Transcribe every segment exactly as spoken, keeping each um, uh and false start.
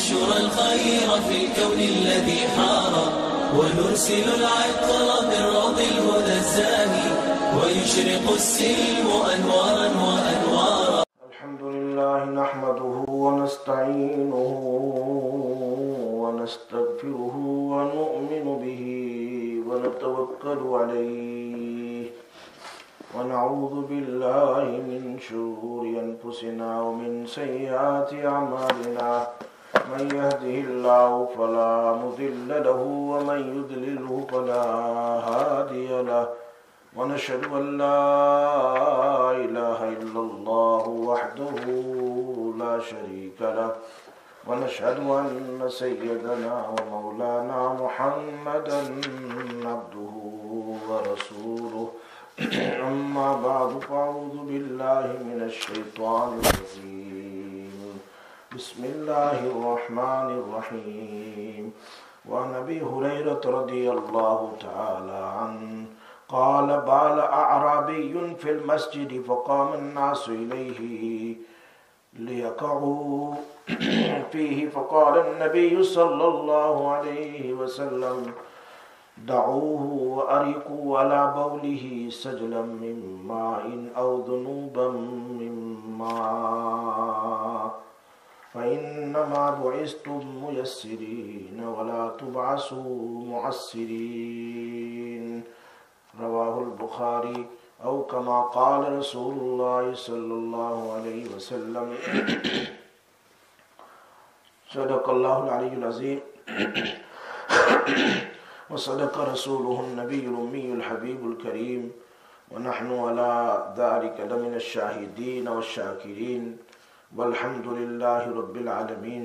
ننشر الخير في الكون الذي حار ونرسل العطر من روض الهدى الزاهي ويشرق السلم أنوارا وأنوارا. الحمد لله نحمده ونستعينه ونستغفره ونؤمن به ونتوكل عليه ونعوذ بالله من شرور أنفسنا ومن سيئات أعمالنا من يهده الله فلا مضل له ومن يضلله فلا هادي له ونشهد أن لا إله إلا الله وحده لا شريك له ونشهد أن سيدنا ومولانا محمدا عبده ورسوله. أما بعد فأعوذ بالله من الشيطان الرجيم. بسم الله الرحمن الرحيم. وعن أبي هريرة رضي الله تعالى عنه قال بال أعرابي في المسجد فقام الناس إليه ليقعوا فيه فقال النبي صلى الله عليه وسلم دعوه وأريقوا على بوله سجلا من ماء أو ذنوبا من ماء فإنما بعثتم ميسرين ولا تبعثوا معسرين. رواه البخاري أو كما قال رسول الله صلى الله عليه وسلم. صدق الله العلي العظيم وصدق رسوله النبي الأمي الحبيب الكريم ونحن على ذلك لمن الشاهدين والشاكرين والحمد لله رب العالمين.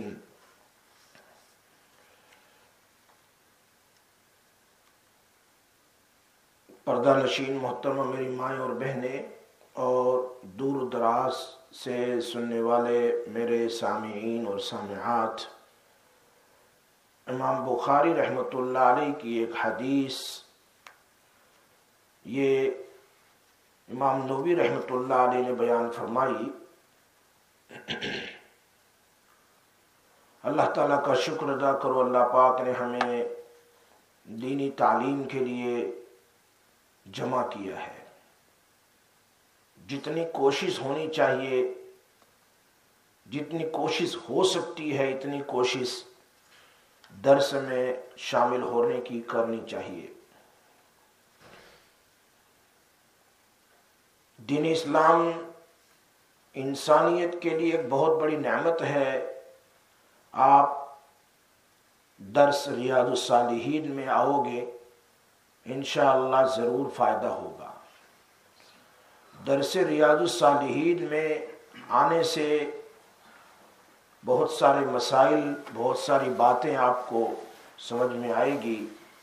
پردہ نشین محترمہ میری مائیں اور بہنیں اور دور دراز سے سننے والے میرے سامعین اور سامعات، امام بخاری رحمۃ اللہ علیہ کی ایک حدیث، یہ امام نووی رحمۃ اللہ علیہ نے بیان فرمائی. اللہ تعالیٰ کا شکر ادا کرو، اللہ پاک نے ہمیں دینی تعلیم کے لیے جمع کیا ہے. جتنی کوشش ہونی چاہیے، جتنی کوشش ہو سکتی ہے، اتنی کوشش درس میں شامل ہونے کی کرنی چاہیے. دین اسلام انسانیت کے لیے ایک بہت بڑی نعمت ہے. آپ درس ریاض الصالحین میں آؤ گے، انشاءاللہ ضرور فائدہ ہوگا. درس ریاض الصالحین میں آنے سے بہت سارے مسائل، بہت ساری باتیں آپ کو سمجھ میں آئے گی.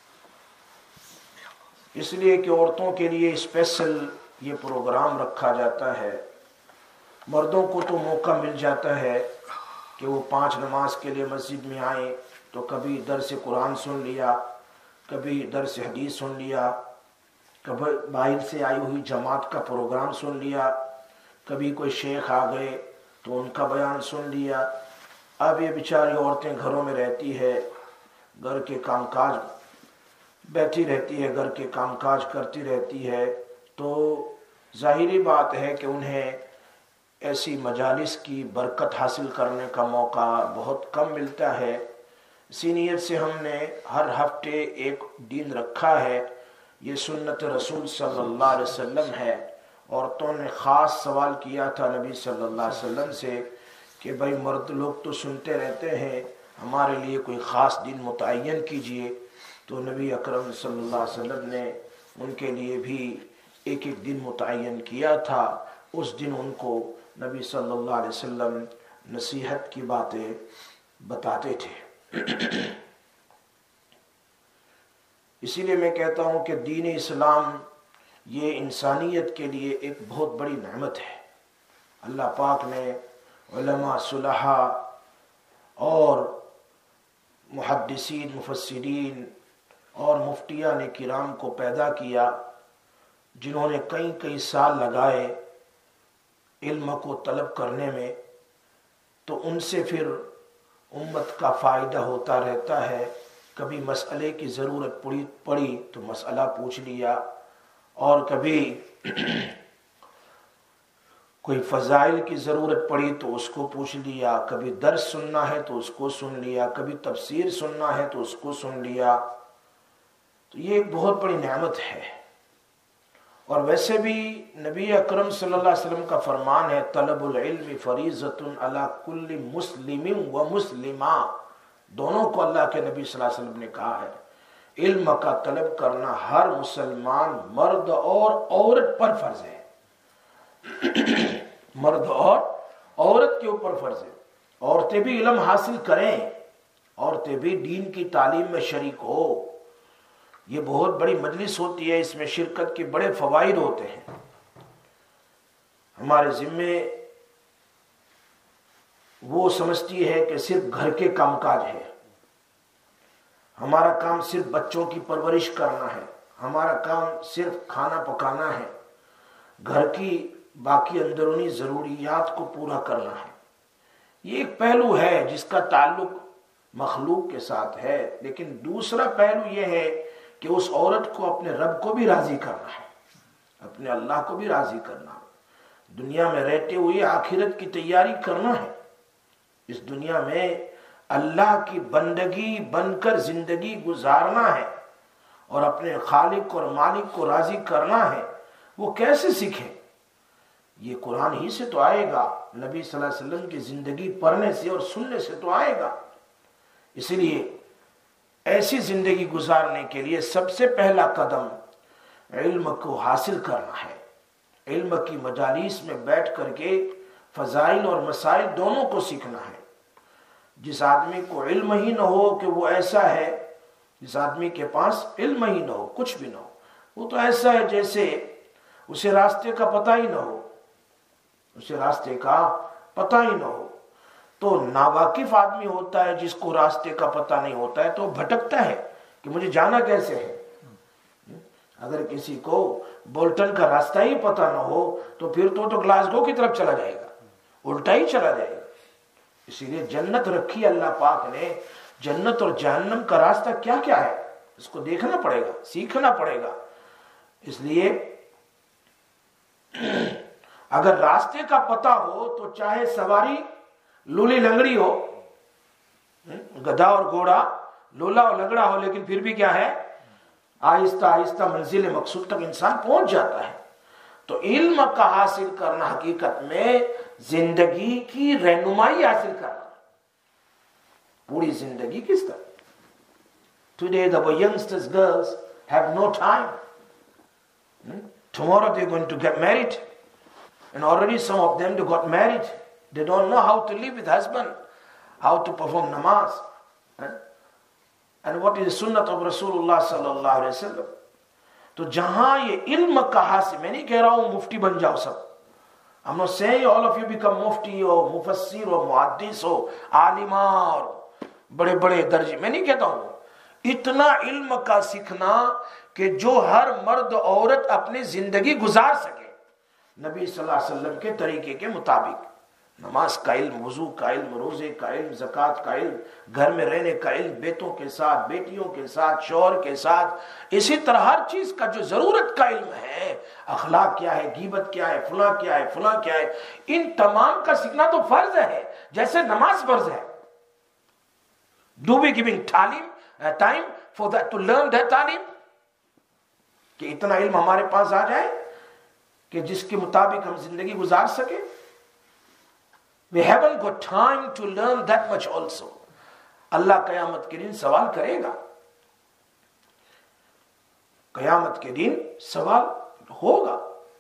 اس لیے کہ عورتوں کے لیے اسپیشل یہ پروگرام رکھا جاتا ہے. مردوں کو تو موقع مل جاتا ہے کہ وہ پانچ نماز کے لیے مسجد میں آئیں تو کبھی درس قرآن سن لیا، کبھی درس حدیث سن لیا، کبھی باہر سے آئی ہوئی جماعت کا پروگرام سن لیا، کبھی کوئی شیخ آ گئے تو ان کا بیان سن لیا. اب یہ بیچاری عورتیں گھروں میں رہتی ہے، گھر کے کام کاج بیٹھی رہتی ہے، گھر کے کام کاج کرتی رہتی ہے، تو ظاہری بات ہے کہ انہیں ایسی مجالس کی برکت حاصل کرنے کا موقع بہت کم ملتا ہے. اسی نیت سے ہم نے ہر ہفتے ایک دن رکھا ہے. یہ سنت رسول صلی اللہ علیہ وسلم ہے. عورتوں نے خاص سوال کیا تھا نبی صلی اللہ علیہ وسلم سے کہ بھائی مرد لوگ تو سنتے رہتے ہیں، ہمارے لیے کوئی خاص دن متعین کیجئے. تو نبی اکرم صلی اللہ علیہ وسلم نے ان کے لیے بھی ایک ایک دن متعین کیا تھا. اس دن ان کو نبی صلی اللہ علیہ وسلم نصیحت کی باتیں بتاتے تھے. اسی لیے میں کہتا ہوں کہ دین اسلام یہ انسانیت کے لیے ایک بہت بڑی نعمت ہے. اللہ پاک نے علماء صلحاء اور محدثین، مفسرین اور مفتیان کرام کو پیدا کیا جنہوں نے کئی کئی سال لگائے علم کو طلب کرنے میں. تو ان سے پھر امت کا فائدہ ہوتا رہتا ہے. کبھی مسئلے کی ضرورت پڑی پڑی تو مسئلہ پوچھ لیا، اور کبھی کوئی فضائل کی ضرورت پڑی تو اس کو پوچھ لیا، کبھی درس سننا ہے تو اس کو سن لیا، کبھی تفسیر سننا ہے تو اس کو سن لیا. تو یہ ایک بہت بڑی نعمت ہے. اور ویسے بھی نبی اکرم صلی اللہ علیہ وسلم کا فرمان ہے طلب العلم فریضۃ علی کل مسلم و مسلمہ. دونوں کو اللہ کے نبی صلی اللہ علیہ وسلم نے کہا ہے علم کا طلب کرنا ہر مسلمان مرد اور عورت پر فرض ہے. مرد اور عورت کے اوپر فرض ہے. عورتیں بھی علم حاصل کریں، عورتیں بھی دین کی تعلیم میں شریک ہو. یہ بہت بڑی مجلس ہوتی ہے، اس میں شرکت کے بڑے فوائد ہوتے ہیں. ہمارے ذمے وہ سمجھتی ہے کہ صرف گھر کے کام کاج ہے، ہمارا کام صرف بچوں کی پرورش کرنا ہے، ہمارا کام صرف کھانا پکانا ہے، گھر کی باقی اندرونی ضروریات کو پورا کرنا ہے. یہ ایک پہلو ہے جس کا تعلق مخلوق کے ساتھ ہے. لیکن دوسرا پہلو یہ ہے کہ اس عورت کو اپنے رب کو بھی راضی کرنا ہے، اپنے اللہ کو بھی راضی کرنا ہے. دنیا میں رہتے ہوئے آخرت کی تیاری کرنا ہے. اس دنیا میں اللہ کی بندگی بن کر زندگی گزارنا ہے اور اپنے خالق اور مالک کو راضی کرنا ہے. وہ کیسے سیکھیں؟ یہ قرآن ہی سے تو آئے گا، نبی صلی اللہ علیہ وسلم کی زندگی پڑھنے سے اور سننے سے تو آئے گا. اس لیے ایسی زندگی گزارنے کے لیے سب سے پہلا قدم علم کو حاصل کرنا ہے. علم کی مجالس میں بیٹھ کر کے فضائل اور مسائل دونوں کو سیکھنا ہے. جس آدمی کو علم ہی نہ ہو کہ وہ ایسا ہے، جس آدمی کے پاس علم ہی نہ ہو، کچھ بھی نہ ہو، وہ تو ایسا ہے جیسے اسے راستے کا پتہ ہی نہ ہو، اسے راستے کا پتہ ہی نہ ہو. تو ناواقف آدمی ہوتا ہے جس کو راستے کا پتہ نہیں ہوتا ہے تو بھٹکتا ہے کہ مجھے جانا کیسے ہے. اگر کسی کو بولٹن کا راستہ ہی پتہ نہ ہو تو پھر تو تو گلاسگو کی طرف چلا جائے گا، الٹا ہی چلا جائے گا. اسی لیے جنت رکھی اللہ پاک نے. جنت اور جہنم کا راستہ کیا کیا ہے اس کو دیکھنا پڑے گا، سیکھنا پڑے گا. اس لیے اگر راستے کا پتہ ہو تو چاہے سواری لولی لنگڑی ہو، گدھا اور گھوڑا لولا اور لنگڑا ہو، لیکن پھر بھی کیا ہے آہستہ آہستہ منزل مقصود تک انسان پہنچ جاتا ہے. تو علم کا حاصل کرنا حقیقت میں زندگی کی رہنمائی حاصل کرنا. پوری زندگی کس طرح. Today the youngsters girls have no time. Hmm? Tomorrow they're going to get married. And already some of them they got married. They don't know how to live with husband, how to perform namaz. Huh? And what is the sunnah of Rasulullah sallallahu alaihi wasallam. تو جہاں یہ علم کا حاصل، میں نہیں کہہ رہا ہوں مفتی بن جاؤ سب. I'm not saying all of you become مفتی ہو، مفسر ہو، محدث ہو، عالمہ اور بڑے بڑے درجے، میں نہیں کہتا ہوں. اتنا علم کا سیکھنا کہ جو ہر مرد عورت اپنی زندگی گزار سکے نبی صلی اللہ علیہ وسلم کے طریقے کے مطابق. نماز کا علم، وضو کا علم، روزے کا علم، زکوٰۃ کا علم، گھر میں رہنے کا علم، بیٹوں کے ساتھ، بیٹیوں کے ساتھ، شوہر کے ساتھ، اسی طرح ہر چیز کا جو ضرورت کا علم ہے. اخلاق کیا ہے، غیبت کیا ہے، فلاں کیا ہے، فلاں کیا ہے، ان تمام کا سیکھنا تو فرض ہے جیسے نماز فرض ہے. Do we giving تعلیم time for that to learn that تعلیم؟ کہ اتنا علم ہمارے پاس آ جائے کہ جس کے مطابق ہم زندگی گزار سکیں. We haven't got time to learn that much also. اللہ قیامت کے دن سوال کرے گا. قیامت کے دن سوال ہوگا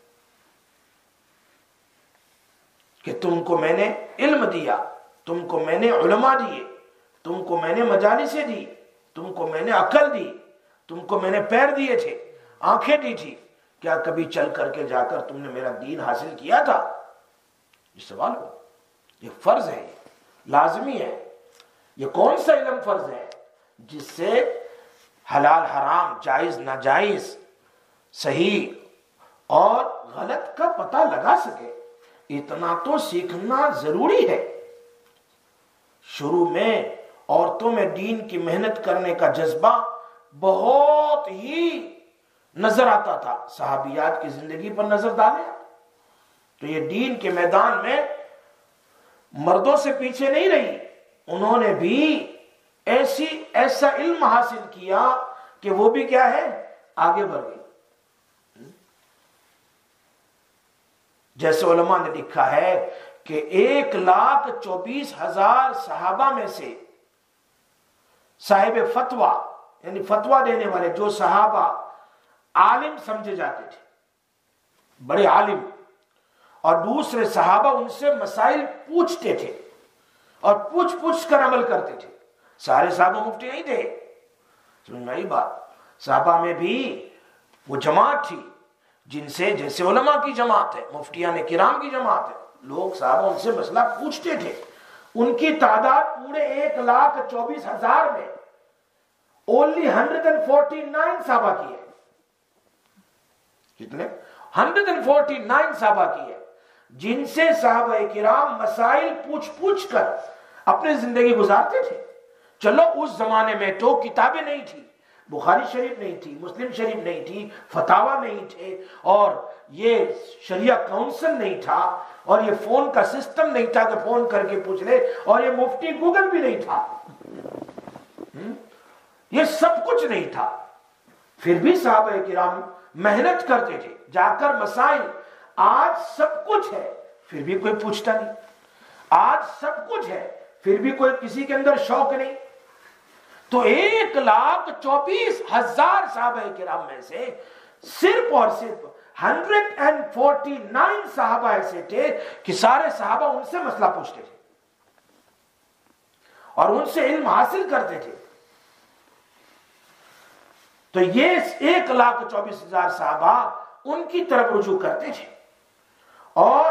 کہ تم کو میں نے علم دیا، تم کو میں نے علماء دیے، تم کو میں نے مجالسیں دی، تم کو میں نے عقل دی، تم کو میں نے پیر دیے تھے، آنکھیں دی تھی، کیا کبھی چل کر کے جا کر تم نے میرا دین حاصل کیا تھا؟ یہ سوال ہو. یہ فرض ہے، یہ لازمی ہے. یہ کون سا علم فرض ہے؟ جس سے حلال حرام، جائز ناجائز، صحیح اور غلط کا پتہ لگا سکے. اتنا تو سیکھنا ضروری ہے. شروع میں عورتوں میں دین کی محنت کرنے کا جذبہ بہت ہی نظر آتا تھا. صحابیات کی زندگی پر نظر ڈالیں تو یہ دین کے میدان میں مردوں سے پیچھے نہیں رہی. انہوں نے بھی ایسی ایسا علم حاصل کیا کہ وہ بھی کیا ہے آگے بڑھ گئی. جیسے علماء نے لکھا ہے کہ ایک لاکھ چوبیس ہزار صحابہ میں سے صاحب فتویٰ یعنی فتویٰ دینے والے جو صحابہ عالم سمجھے جاتے تھے, بڑے عالم, اور دوسرے صحابہ ان سے مسائل پوچھتے تھے اور پوچھ پوچھ کر عمل کرتے تھے. سارے صحابہ مفتی نہیں تھے, سمجھ میں آئی بات. صحابہ میں بھی وہ جماعت تھی جن سے, جیسے علماء کی جماعت ہے, مفتیان کرام کی جماعت ہے, لوگ صحابہ ان سے مسئلہ پوچھتے تھے. ان کی تعداد پورے ایک لاکھ چوبیس ہزار میں only hundred and forty nine صحابہ کی ہے. کتنے؟ ہنڈریڈ اینڈ فورٹی نائن صحابہ کی ہے جن سے صحابہ کرام مسائل پوچھ پوچھ کر اپنی زندگی گزارتے تھے. چلو اس زمانے میں تو کتابیں نہیں تھی, بخاری شریف نہیں تھی, مسلم شریف نہیں تھی, فتاوا نہیں تھے, اور یہ شریعہ کونسل نہیں تھا, اور یہ فون کا سسٹم نہیں تھا کہ فون کر کے پوچھ لے, اور یہ مفتی گوگل بھی نہیں تھا, یہ سب کچھ نہیں تھا. پھر بھی صحابہ کرام محنت کرتے تھے جا کر مسائل. آج سب کچھ ہے پھر بھی کوئی پوچھتا نہیں, آج سب کچھ ہے پھر بھی کوئی کسی کے اندر شوق نہیں. تو ایک لاکھ چوبیس ہزار صحابہ کرام میں سے صرف اور صرف ہنڈریڈ اینڈ فورٹی نائن صحابہ ایسے تھے کہ سارے صحابہ ان سے مسئلہ پوچھتے تھے اور ان سے علم حاصل کرتے تھے. تو یہ ایک لاکھ چوبیس ہزار صحابہ ان کی طرف رجوع کرتے تھے, اور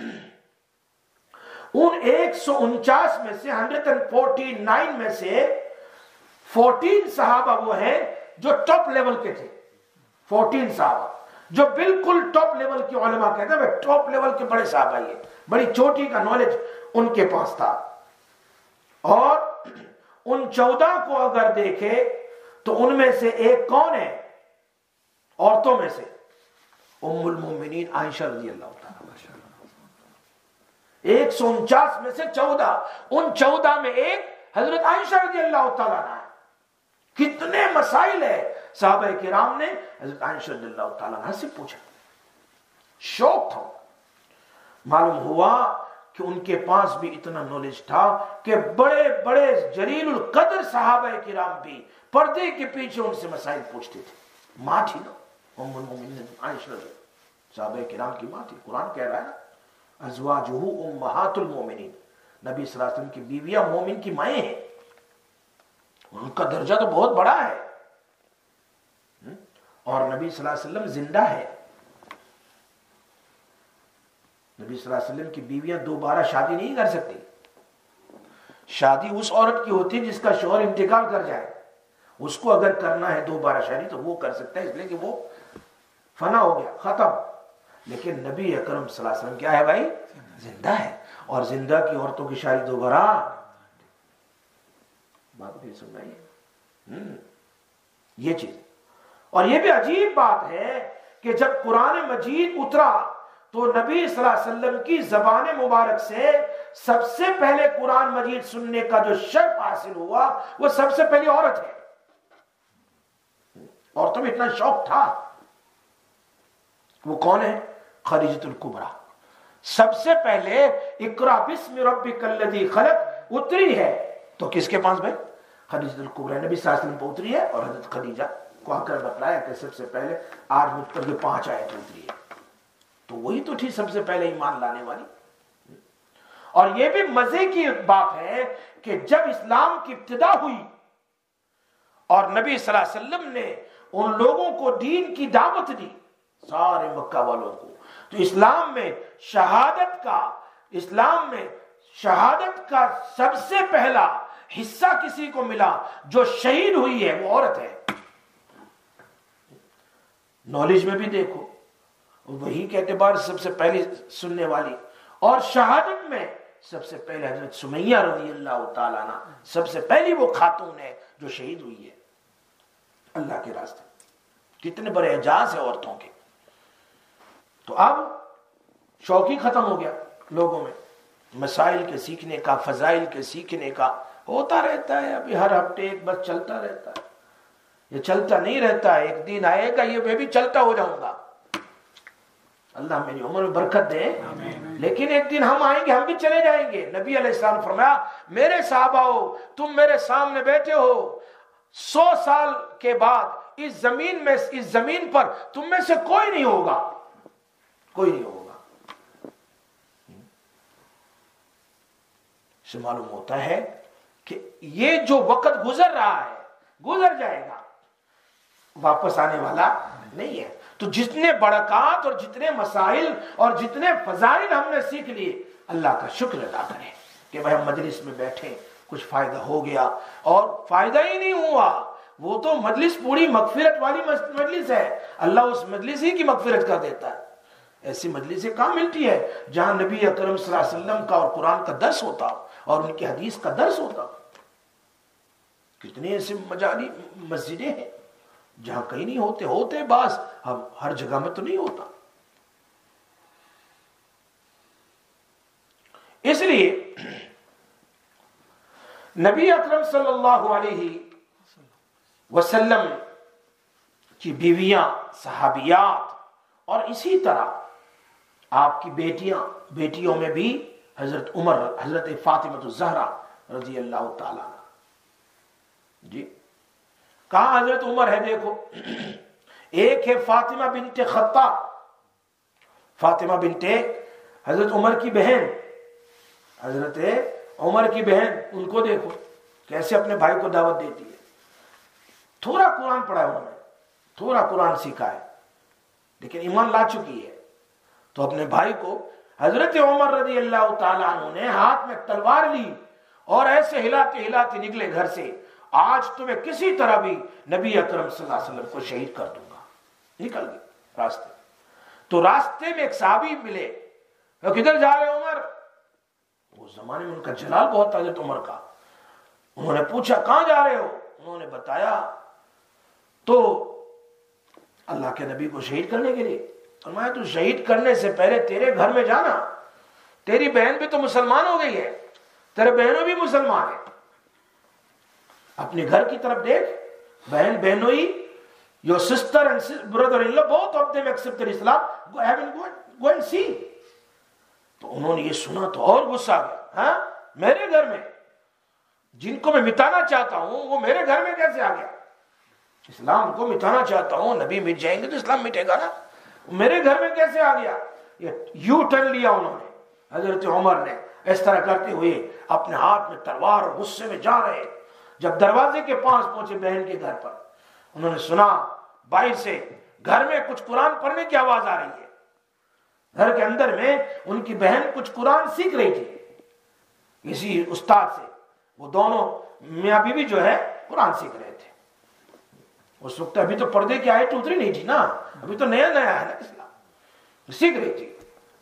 ان ایک سو انچاس میں سے ہنڈریڈ اینڈ فورٹی نائن میں سے فورٹین صحابہ وہ ہیں جو ٹاپ لیول کے تھے. فورٹین صحابہ جو بالکل ٹاپ لیول کے علماء کہتے ہیں ٹاپ لیول کے بڑے صحابہ, یہ بڑی چوٹی کا نالج ان کے پاس تھا. اور ان چودہ کو اگر دیکھے تو ان میں سے ایک کون ہے عورتوں میں سے؟ ام المومنین عائشہ رضی اللہ تعالیٰ. ایک سو انچاس میں سے چودہ, ان چودہ میں ایک حضرت عائشہ رضی اللہ تعالیٰ عنہ. کتنے مسائل ہے صحابہ کرام نے حضرت عائشہ رضی اللہ تعالیٰ عنہ سے پوچھا, شوق تھا. معلوم ہوا کہ ان کے پاس بھی اتنا نالج تھا کہ بڑے بڑے جلیل القدر صحابہ کرام بھی پردے کے پیچھے ان سے مسائل پوچھتے تھے. ماں تھی نا ام المومنین عائشہ, صحابہ کرام کی ماں تھی. قرآن کہہ رہا ہے ازواجہ امہات المومنین, نبی صلی اللہ علیہ وسلم کی بیویاں مومن کی مائیں ہیں, ان کا درجہ تو بہت بڑا ہے. اور نبی صلی اللہ علیہ وسلم زندہ ہے. نبی صلی اللہ علیہ وسلم کی بیویاں دوبارہ شادی نہیں کر سکتی. شادی اس عورت کی ہوتی ہے جس کا شوہر انتقال کر جائے, اس کو اگر کرنا ہے دوبارہ شادی تو وہ کر سکتا ہے, اس لیے کہ وہ فنا ہو گیا, ختم. لیکن نبی اکرم صلی اللہ علیہ وسلم کیا ہے بھائی؟ زندہ ہے, اور زندہ کی عورتوں کی شادی دوبارہ. بات نہیں سن رہی یہ چیز. اور یہ بھی عجیب بات ہے کہ جب قرآن مجید اترا تو نبی صلی اللہ علیہ وسلم کی زبان مبارک سے سب سے پہلے قرآن مجید سننے کا جو شرف حاصل ہوا وہ سب سے پہلی عورت ہے. عورتوں میں اتنا شوق تھا. وہ کون ہے؟ خدیجۃ الکبریٰ. سب سے پہلے اقرا بسم ربک الذی خلق اتری ہے تو کس کے پاس بھائی؟ خدیجۃ الکبریٰ. نبی صلی اللہ علیہ وسلم پہ اتری ہے اور حضرت خدیجہ کو آ کر بتلایا کہ سب سے پہلے آج مجھ پر یہ پانچ آیت اتری ہے, تو وہی تو تھی سب سے پہلے ایمان لانے والی. اور یہ بھی مزے کی بات ہے کہ جب اسلام کی ابتدا ہوئی اور نبی صلی اللہ علیہ وسلم نے ان لوگوں کو دین کی دعوت دی, سارے مکہ والوں کو, تو اسلام میں شہادت کا اسلام میں شہادت کا سب سے پہلا حصہ کسی کو ملا جو شہید ہوئی ہے, وہ عورت ہے. نالج میں بھی دیکھو وہی کے اعتبار سب سے پہلی سننے والی, اور شہادت میں سب سے پہلے حضرت سمیہ رضی اللہ تعالیٰ عنہ سب سے پہلی وہ خاتون ہے جو شہید ہوئی ہے اللہ کے راستے. کتنے بڑے اعجاز ہیں عورتوں کے. تو اب شوق ہی ختم ہو گیا لوگوں میں, مسائل کے سیکھنے کا, فضائل کے سیکھنے کا ہوتا رہتا ہے. ابھی ہر ہفتے ایک بس چلتا رہتا ہے, یہ چلتا نہیں رہتا ہے. ایک دن آئے گا یہ میں بھی چلتا ہو جاؤں گا, اللہ میری عمر میں برکت دے. لیکن ایک دن ہم آئیں گے, ہم بھی چلے جائیں گے. نبی علیہ السلام نے فرمایا میرے صحابہ ہو, تم میرے سامنے بیٹھے ہو, سو سال کے بعد اس زمین میں, اس زمین پر تم میں سے کوئی نہیں ہوگا, کوئی نہیں ہوگا. سے معلوم ہوتا ہے کہ یہ جو وقت گزر رہا ہے گزر جائے گا, واپس آنے والا نہیں ہے. تو جتنے برکات اور جتنے مسائل اور جتنے فضائل ہم نے سیکھ لیے, اللہ کا شکر ادا کریں کہ بھائی ہم مجلس میں بیٹھے, کچھ فائدہ ہو گیا. اور فائدہ ہی نہیں ہوا, وہ تو مجلس پوری مغفرت والی مجلس ہے, اللہ اس مجلس ہی کی مغفرت کر دیتا ہے. ایسی مجلسیں کہاں ملتی ہے جہاں نبی اکرم صلی اللہ علیہ وسلم کا اور قرآن کا درس ہوتا اور ان کی حدیث کا درس ہوتا. کتنے ایسے مجالی مسجدیں ہیں جہاں کہیں نہیں ہوتے, ہوتے بعض, ہم ہر جگہ میں تو نہیں ہوتا. اس لیے نبی اکرم صلی اللہ علیہ وسلم کی بیویاں صحابیات, اور اسی طرح آپ کی بیٹیاں, بیٹیوں میں بھی حضرت عمر, حضرت فاطمہ الزہرا رضی اللہ تعالیٰ عنہ. جی کہاں حضرت عمر ہے دیکھو, ایک ہے فاطمہ بنت خطاب, فاطمہ بنت حضرت عمر کی بہن, حضرت عمر کی بہن, ان کو دیکھو کیسے اپنے بھائی کو دعوت دیتی ہے. تھوڑا قرآن پڑھا ہے انہوں نے, تھوڑا قرآن سیکھا ہے, لیکن ایمان لا چکی ہے. تو اپنے بھائی کو, حضرت عمر رضی اللہ تعالیٰ عنہ نے ہاتھ میں تلوار لی اور ایسے ہلاتے ہلاتے نکلے گھر سے, آج تمہیں کسی طرح بھی نبی اکرم صلی اللہ علیہ وسلم کو شہید کر دوں گا. نکل گئے راستے. تو راستے میں ایک صحابی ملے, وہ کدھر جا رہے عمر؟ اس زمانے میں ان کا جلال بہت تھا حضرت عمر کا. انہوں نے پوچھا کہاں جا رہے ہو؟ انہوں نے بتایا تو اللہ کے نبی کو شہید کرنے کے لیے. فرمایا تو شہید کرنے سے پہلے تیرے گھر میں جانا, تیری بہن بھی تو مسلمان ہو گئی ہے, تیرے بہنوں بھی مسلمان ہیں, اپنے گھر کی طرف دیکھ, بہن بہنوئی, your sister and brother-in-law, both of them accepted Islam, go have and go and, go and see. تو انہوں نے یہ سنا تو اور غصہ آ گیا, ہاں میرے گھر میں جن کو میں مٹانا چاہتا ہوں وہ میرے گھر میں کیسے آ گیا؟ اسلام کو مٹانا چاہتا ہوں, نبی مٹ جائیں گے تو اسلام مٹے گا نا, میرے گھر میں کیسے آ گیا؟ یہ یو ٹرن لیا انہوں نے, حضرت عمر نے اس طرح کرتے ہوئے اپنے ہاتھ میں تلوار اور غصے میں جا رہے. جب دروازے کے پاس پہنچے بہن کے گھر پر, انہوں نے سنا باہر سے گھر میں کچھ قرآن پڑھنے کی آواز آ رہی ہے. گھر کے اندر میں ان کی بہن کچھ قرآن سیکھ رہی تھی اسی استاد سے. وہ دونوں میاں بیوی جو ہے قرآن سیکھ رہے تھے. اس وقت ابھی تو پردے کی آیت اتری نہیں تھی نا, ابھی تو نیا نیا ہے نا اسلام. سیکھ رہی تھی.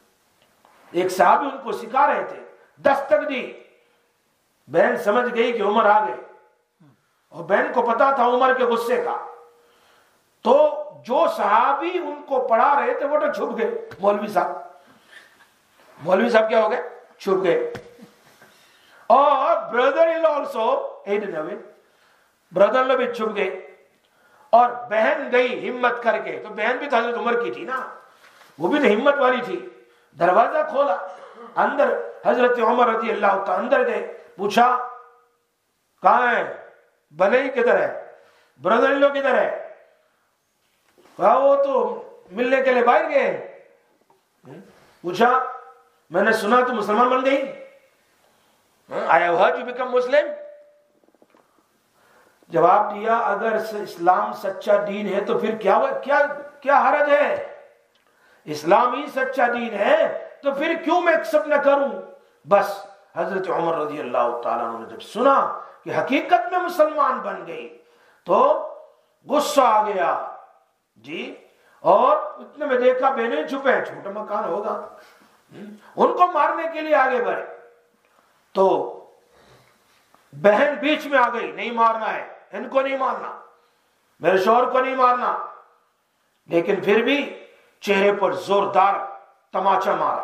ایک صحابی ان کو سکھا رہے تھے, دستک دی, بہن سمجھ گئی کہ عمر آ گئے, اور بہن کو پتا تھا عمر کے غصے کا. تو جو صحابی ان کو پڑھا رہے تھے وہ تو چھپ گئے. مولوی صاحب مولوی صاحب کیا ہو گئے؟ چھپ گئے. اور brother in law also hidden away, brother in law بھی چھپ گئے. اور بہن گئی ہمت کر کے, تو بہن بھی تو حضرت عمر کی تھی نا, وہ بھی تو ہمت والی تھی. دروازہ کھولا, اندر حضرت عمر رضی اللہ تعالی اندر گئے. پوچھا کہاں ہے بنائی, کدھر ہے بردر ان لا, کدھر ہے؟ کہا وہ تو ملنے کے لیے باہر گئے. پوچھا میں نے سنا تو مسلمان بن گئی, I have heard you become Muslim. جواب دیا اگر اسلام سچا دین ہے تو پھر کیا کیا کیا حرج ہے؟ اسلام ہی سچا دین ہے تو پھر کیوں میں ایکسپٹ نہ کروں؟ بس حضرت عمر رضی اللہ تعالیٰ عنہ نے جب سنا کہ حقیقت میں مسلمان بن گئی تو غصہ آ گیا جی. اور اتنے میں دیکھا بہنیں چھپے, چھوٹا مکان ہوگا, ان کو مارنے کے لیے آگے بڑھے. تو بہن بیچ میں آ گئی، نہیں مارنا ہے، ان کو نہیں مارنا، میرے شوہر کو نہیں مارنا، لیکن پھر بھی چہرے پر زوردار تماچا مارا،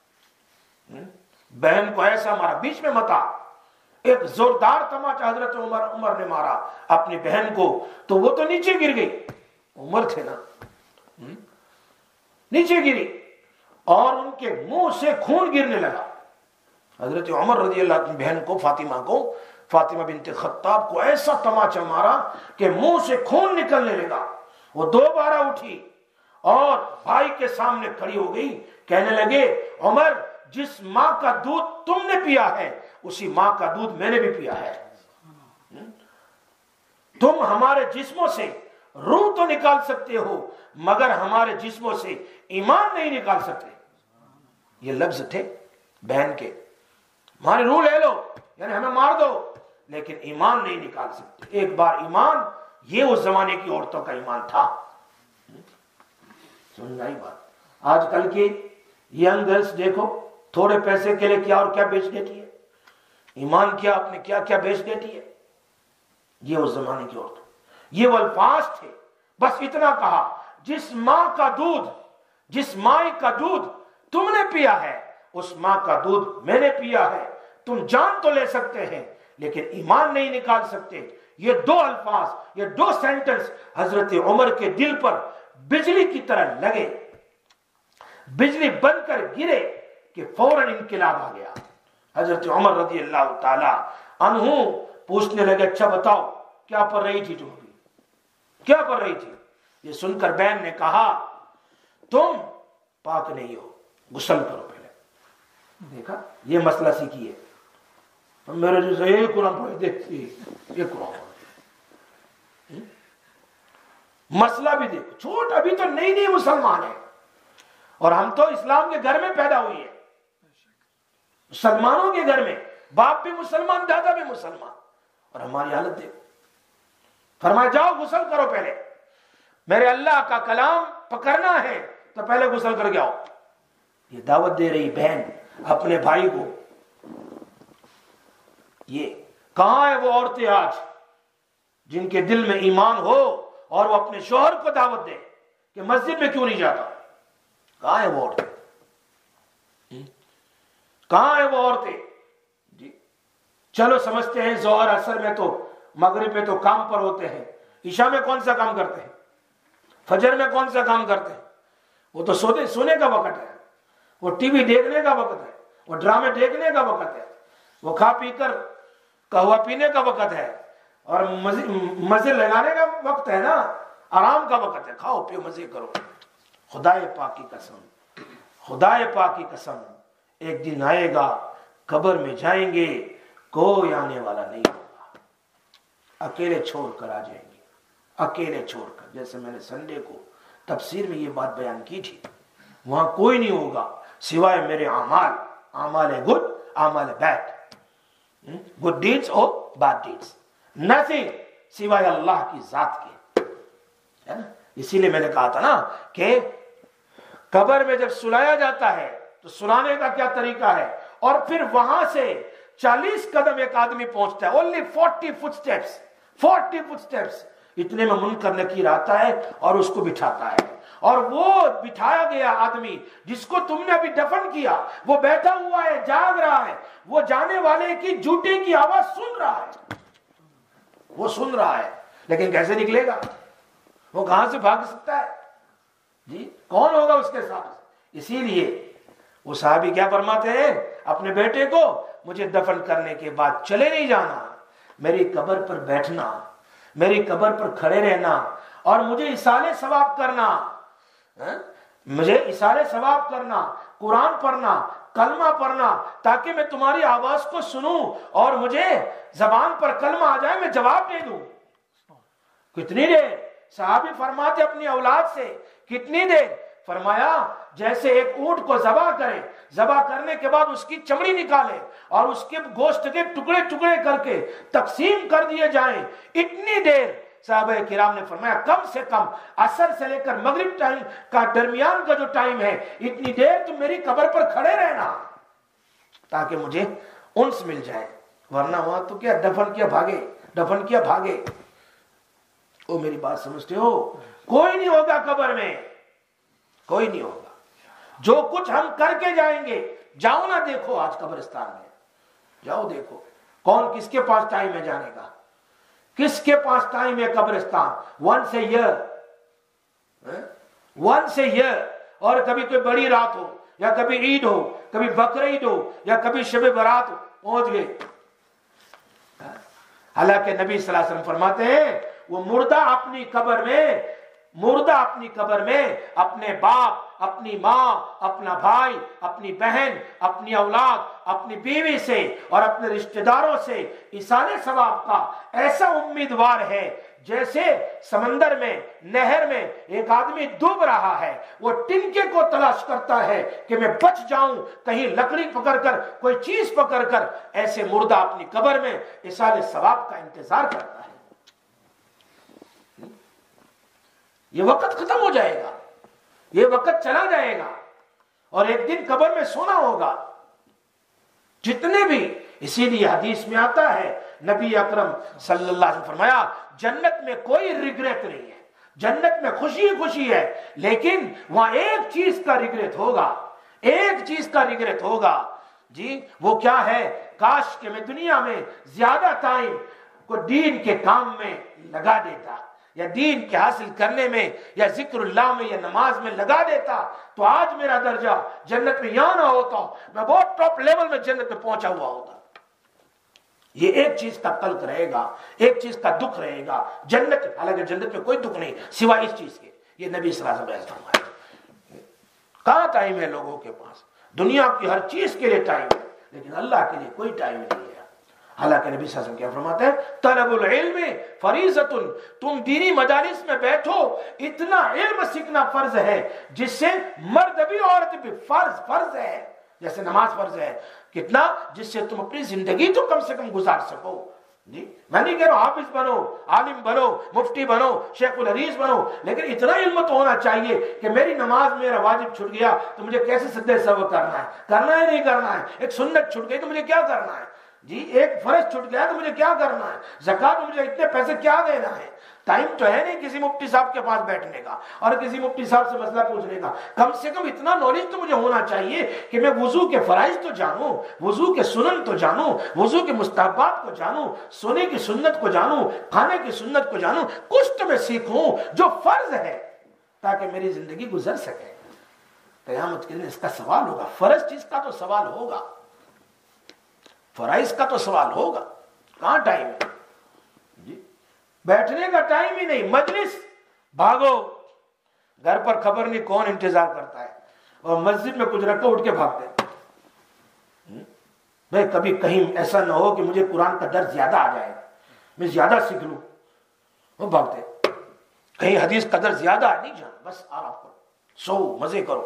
بہن کو ایسا مارا، بیچ میں متا، ایک زوردار تماچا حضرت عمر عمر نے مارا اپنی بہن کو، تو وہ تو نیچے گر گئی، عمر تھے نا، نیچے گری اور ان کے منہ سے خون گرنے لگا۔ حضرت عمر رضی اللہ عنہ بہن کو، فاطمہ کو، فاطمہ بنت خطاب کو ایسا تماچا مارا کہ منہ سے خون نکلنے لگا۔ وہ دوبارہ اٹھی اور بھائی کے سامنے کھڑی ہو گئی، کہنے لگے عمر جس ماں کا دودھ تم نے پیا ہے اسی ماں کا دودھ میں نے بھی پیا ہے، تم ہمارے جسموں سے روح تو نکال سکتے ہو مگر ہمارے جسموں سے ایمان نہیں نکال سکتے۔ یہ لفظ تھے بہن کے، ہماری روح لے لو یعنی ہمیں مار دو لیکن ایمان نہیں نکال سکتے۔ ایک بار ایمان، یہ اس زمانے کی عورتوں کا ایمان تھا۔ سمجھ آئی بات؟ آج کل کی ینگ گرلز دیکھو، تھوڑے پیسے کے لیے کیا اور کیا بیچ دیتی ہے، ایمان کیا اپنے کیا کیا بیچ دیتی ہے۔ یہ اس زمانے کی عورتوں، یہ وہ الفاظ تھے، بس اتنا کہا جس ماں کا دودھ، جس ماں کا دودھ تم نے پیا ہے اس ماں کا دودھ میں نے پیا ہے۔ تم جان تو لے سکتے ہیں لیکن ایمان نہیں نکال سکتے۔ یہ دو الفاظ، یہ دو سینٹنس حضرت عمر کے دل پر بجلی کی طرح لگے، بجلی بن کر گرے کہ فوراً انقلاب آ گیا۔ حضرت عمر رضی اللہ تعالی عنہ پوچھنے لگے اچھا بتاؤ کیا پڑھ رہی تھی تم ابھی، کیا پڑھ رہی تھی؟ یہ سن کر بہن نے کہا تم پاک نہیں ہو، غسل کرو پہلے۔ دیکھا یہ مسئلہ سیکھیے، میرے جیسے ایک قرآن پڑھ دیکھتی ایک قرآن پڑھ، مسئلہ بھی دیکھو، چھوٹ ابھی تو نئی نئی مسلمان ہے اور ہم تو اسلام کے گھر میں پیدا ہوئی ہے، مسلمانوں کے گھر میں، باپ بھی مسلمان دادا بھی مسلمان، اور ہماری حالت دیکھو۔ فرمایا جاؤ غسل کرو پہلے، میرے اللہ کا کلام پکڑنا ہے تو پہلے غسل کر کے آؤ۔ یہ دعوت دے رہی بہن اپنے بھائی کو۔ یہ کہاں ہے وہ عورتیں آج جن کے دل میں ایمان ہو اور وہ اپنے شوہر کو دعوت دے کہ مسجد میں کیوں نہیں جاتا؟ کہاں ہے وہ عورتیں؟ کہاں ہے وہ عورتیں؟ جی چلو سمجھتے ہیں ظہر عصر میں تو، مغرب میں تو کام پر ہوتے ہیں، عشاء میں کون سا کام کرتے ہیں، فجر میں کون سا کام کرتے ہیں؟ وہ تو سونے سونے کا وقت ہے، وہ ٹی وی دیکھنے کا وقت ہے، وہ ڈرامے دیکھنے کا وقت ہے، وہ کھا پی کر قہوہ پینے کا وقت ہے، اور مزے لگانے کا وقت ہے نا، آرام کا وقت ہے، کھاؤ پیو مزے کرو۔ خدا پاک کی قسم، خدا پاک کی قسم، ایک دن آئے گا قبر میں جائیں گے کوئی آنے والا نہیں ہوگا، اکیلے چھوڑ کر آ جائیں گے، اکیلے چھوڑ کر۔ جیسے میں نے سنڈے کو تفسیر میں یہ بات بیان کی تھی، وہاں کوئی نہیں ہوگا سوائے میرے اعمال، اعمال گڈ اعمال بیڈ، گڈ ڈیڈز اور بیڈ ڈیڈز، نتھنگ سوائے اللہ کی ذات کے، ہے نا۔ اسی لیے میں نے کہا تھا نا کہ قبر میں جب سلایا جاتا ہے تو سلانے کا کیا طریقہ ہے، اور پھر وہاں سے چالیس قدم ایک آدمی پہنچتا ہے، only forty foot steps, forty foot steps, اتنے میں منکر نکیر آتا ہے اور اس کو بٹھاتا ہے، اور وہ بٹھایا گیا آدمی جس کو تم نے ابھی دفن کیا وہ بیٹھا ہوا ہے، جاگ رہا ہے، وہ جانے والے کی جوتے کی آواز سن رہا ہے، وہ سن رہا ہے، لیکن کیسے نکلے گا؟ وہ کہاں سے بھاگ سکتا ہے؟ جی کون ہوگا اس کے ساتھ؟ اسی لیے وہ صحابی کیا فرماتے ہیں اپنے بیٹے کو، مجھے دفن کرنے کے بعد چلے نہیں جانا، میری قبر پر بیٹھنا، میری قبر پر کھڑے رہنا، اور مجھے اصالے ثواب کرنا، مجھے اصالے ثواب کرنا، قرآن پڑھنا، کلمہ پڑھنا، تاکہ میں تمہاری آواز کو سنوں اور مجھے زبان پر کلمہ آ جائے میں جواب دے دوں۔ کتنی دیر؟ صحابی فرماتے اپنی اولاد سے کتنی دیر؟ فرمایا جیسے ایک اونٹ کو ذبح کرے، ذبح کرنے کے بعد اس کی چمڑی نکالے اور اس کے گوشت کے ٹکڑے ٹکڑے کر کے تقسیم کر دیے جائیں، اتنی دیر صحابہ کرام نے فرمایا کم سے کم عصر سے لے کر مغرب ٹائم کا درمیان کا جو ٹائم ہے، اتنی دیر تم میری قبر پر کھڑے رہنا تاکہ مجھے انس مل جائے، ورنہ وہاں تو کیا دفن کیا بھاگے، دفن کیا بھاگے۔ وہ میری بات سمجھتے ہو؟ کوئی نہیں ہوگا قبر میں، کوئی نہیں ہوگا۔ جو کچھ ہم کر کے جائیں گے، جاؤ نہ دیکھو آج قبرستان میں، جاؤ دیکھو کون کس کے پاس ٹائم ہے جانے کا، کس کے پاس ٹائم ہے قبرستان۔ ون سے ایئر، ون سے ایئر، اور کبھی کوئی بڑی رات ہو یا کبھی عید ہو، کبھی بقرعید ہو یا کبھی شب برات ہو، پہنچ گئے۔ حالانکہ نبی صلی اللہ علیہ وسلم فرماتے ہیں وہ مردہ اپنی قبر میں، مردہ اپنی قبر میں اپنے باپ، اپنی ماں، اپنا بھائی، اپنی بہن، اپنی اولاد، اپنی بیوی سے اور اپنے رشتہ داروں سے ایصال ثواب کا ایسا امیدوار ہے جیسے سمندر میں، نہر میں ایک آدمی ڈوب رہا ہے، وہ ٹنکے کو تلاش کرتا ہے کہ میں بچ جاؤں، کہیں لکڑی پکڑ کر، کوئی چیز پکڑ کر، ایسے مردہ اپنی قبر میں ایصال ثواب کا انتظار کرتا ہے۔ یہ وقت ختم ہو جائے گا، یہ وقت چلا جائے گا، اور ایک دن قبر میں سونا ہوگا جتنے بھی۔ اسی لیے حدیث میں آتا ہے، نبی اکرم صلی اللہ علیہ وسلم فرمایا جنت میں کوئی ریگریٹ نہیں ہے، جنت میں خوشی خوشی ہے، لیکن وہاں ایک چیز کا ریگریٹ ہوگا، ایک چیز کا ریگریٹ ہوگا جی، وہ کیا ہے؟ کاش کہ میں دنیا میں زیادہ ٹائم کو دین کے کام میں لگا دیتا، یا دین کے حاصل کرنے میں، یا ذکر اللہ میں، یا نماز میں لگا دیتا، تو آج میرا درجہ جنت میں یہاں نہ ہوتا، میں بہت ٹاپ لیول میں جنت میں پہنچا ہوا ہوتا۔ یہ ایک چیز کا قلق رہے گا، ایک چیز کا دکھ رہے گا جنت، حالانکہ جنت میں کوئی دکھ نہیں سوائے اس چیز کے۔ یہ نبی صلی اللہ علیہ وسلم فرمایا۔ کہاں ٹائم ہے لوگوں کے پاس؟ دنیا کی ہر چیز کے لیے ٹائم ہے، لیکن اللہ کے لیے کوئی ٹائم نہیں ہے۔ حالانکہ نبی صلی اللہ علیہ وسلم کیا فرماتے ہیں؟ طلب العلم فریضۃ، تم دینی مجالس میں بیٹھو، اتنا علم سیکھنا فرض ہے جس سے مرد بھی عورت بھی فرض فرض ہے، جیسے نماز فرض ہے، کتنا؟ جس سے تم اپنی زندگی تو کم سے کم گزار سکو۔ جی میں نہیں کہہ رہا حافظ بنو، عالم بنو، مفتی بنو، شیخ الحدیث بنو، لیکن اتنا علم تو ہونا چاہیے کہ میری نماز میرا واجب چھٹ گیا تو مجھے کیسے سجدہ سہو کرنا ہے، کرنا ہے نہیں کرنا ہے، ایک سنت چھٹ گئی تو مجھے کیا کرنا ہے، جی ایک فرض چھٹ گیا تو مجھے کیا کرنا ہے، زکوٰۃ مجھے اتنے پیسے کیا دینا ہے۔ ٹائم تو ہے نہیں کسی مفتی صاحب کے پاس بیٹھنے کا اور کسی مفتی صاحب سے مسئلہ پوچھنے کا، کم سے کم اتنا نالج تو مجھے ہونا چاہیے کہ میں وضو کے فرائض تو جانوں، وضو کے سنن تو جانوں، وضو کے مستحبات کو جانوں، سونے کی سنت کو جانوں، کھانے کی سنت کو جانوں، کچھ تو میں سیکھوں جو فرض ہے تاکہ میری زندگی گزر سکے۔ قیامت کے دن اس کا سوال ہوگا، فرض چیز کا تو سوال ہوگا، فرائض کا تو سوال ہوگا۔ کہاں ٹائم ہے جی؟ بیٹھنے کا ٹائم ہی نہیں، مجلس بھاگو، گھر پر خبر نہیں کون انتظار کرتا ہے، اور مسجد میں کچھ رکھو اٹھ کے بھاگتے ہیں۔ بھائی کبھی کہیں ایسا نہ ہو کہ مجھے قرآن کا درس زیادہ آ جائے، میں زیادہ سیکھ لوں، وہ بھاگتے۔ کہیں حدیث کا درس زیادہ آ نہیں جانا، بس آرام کرو، سو مزے کرو،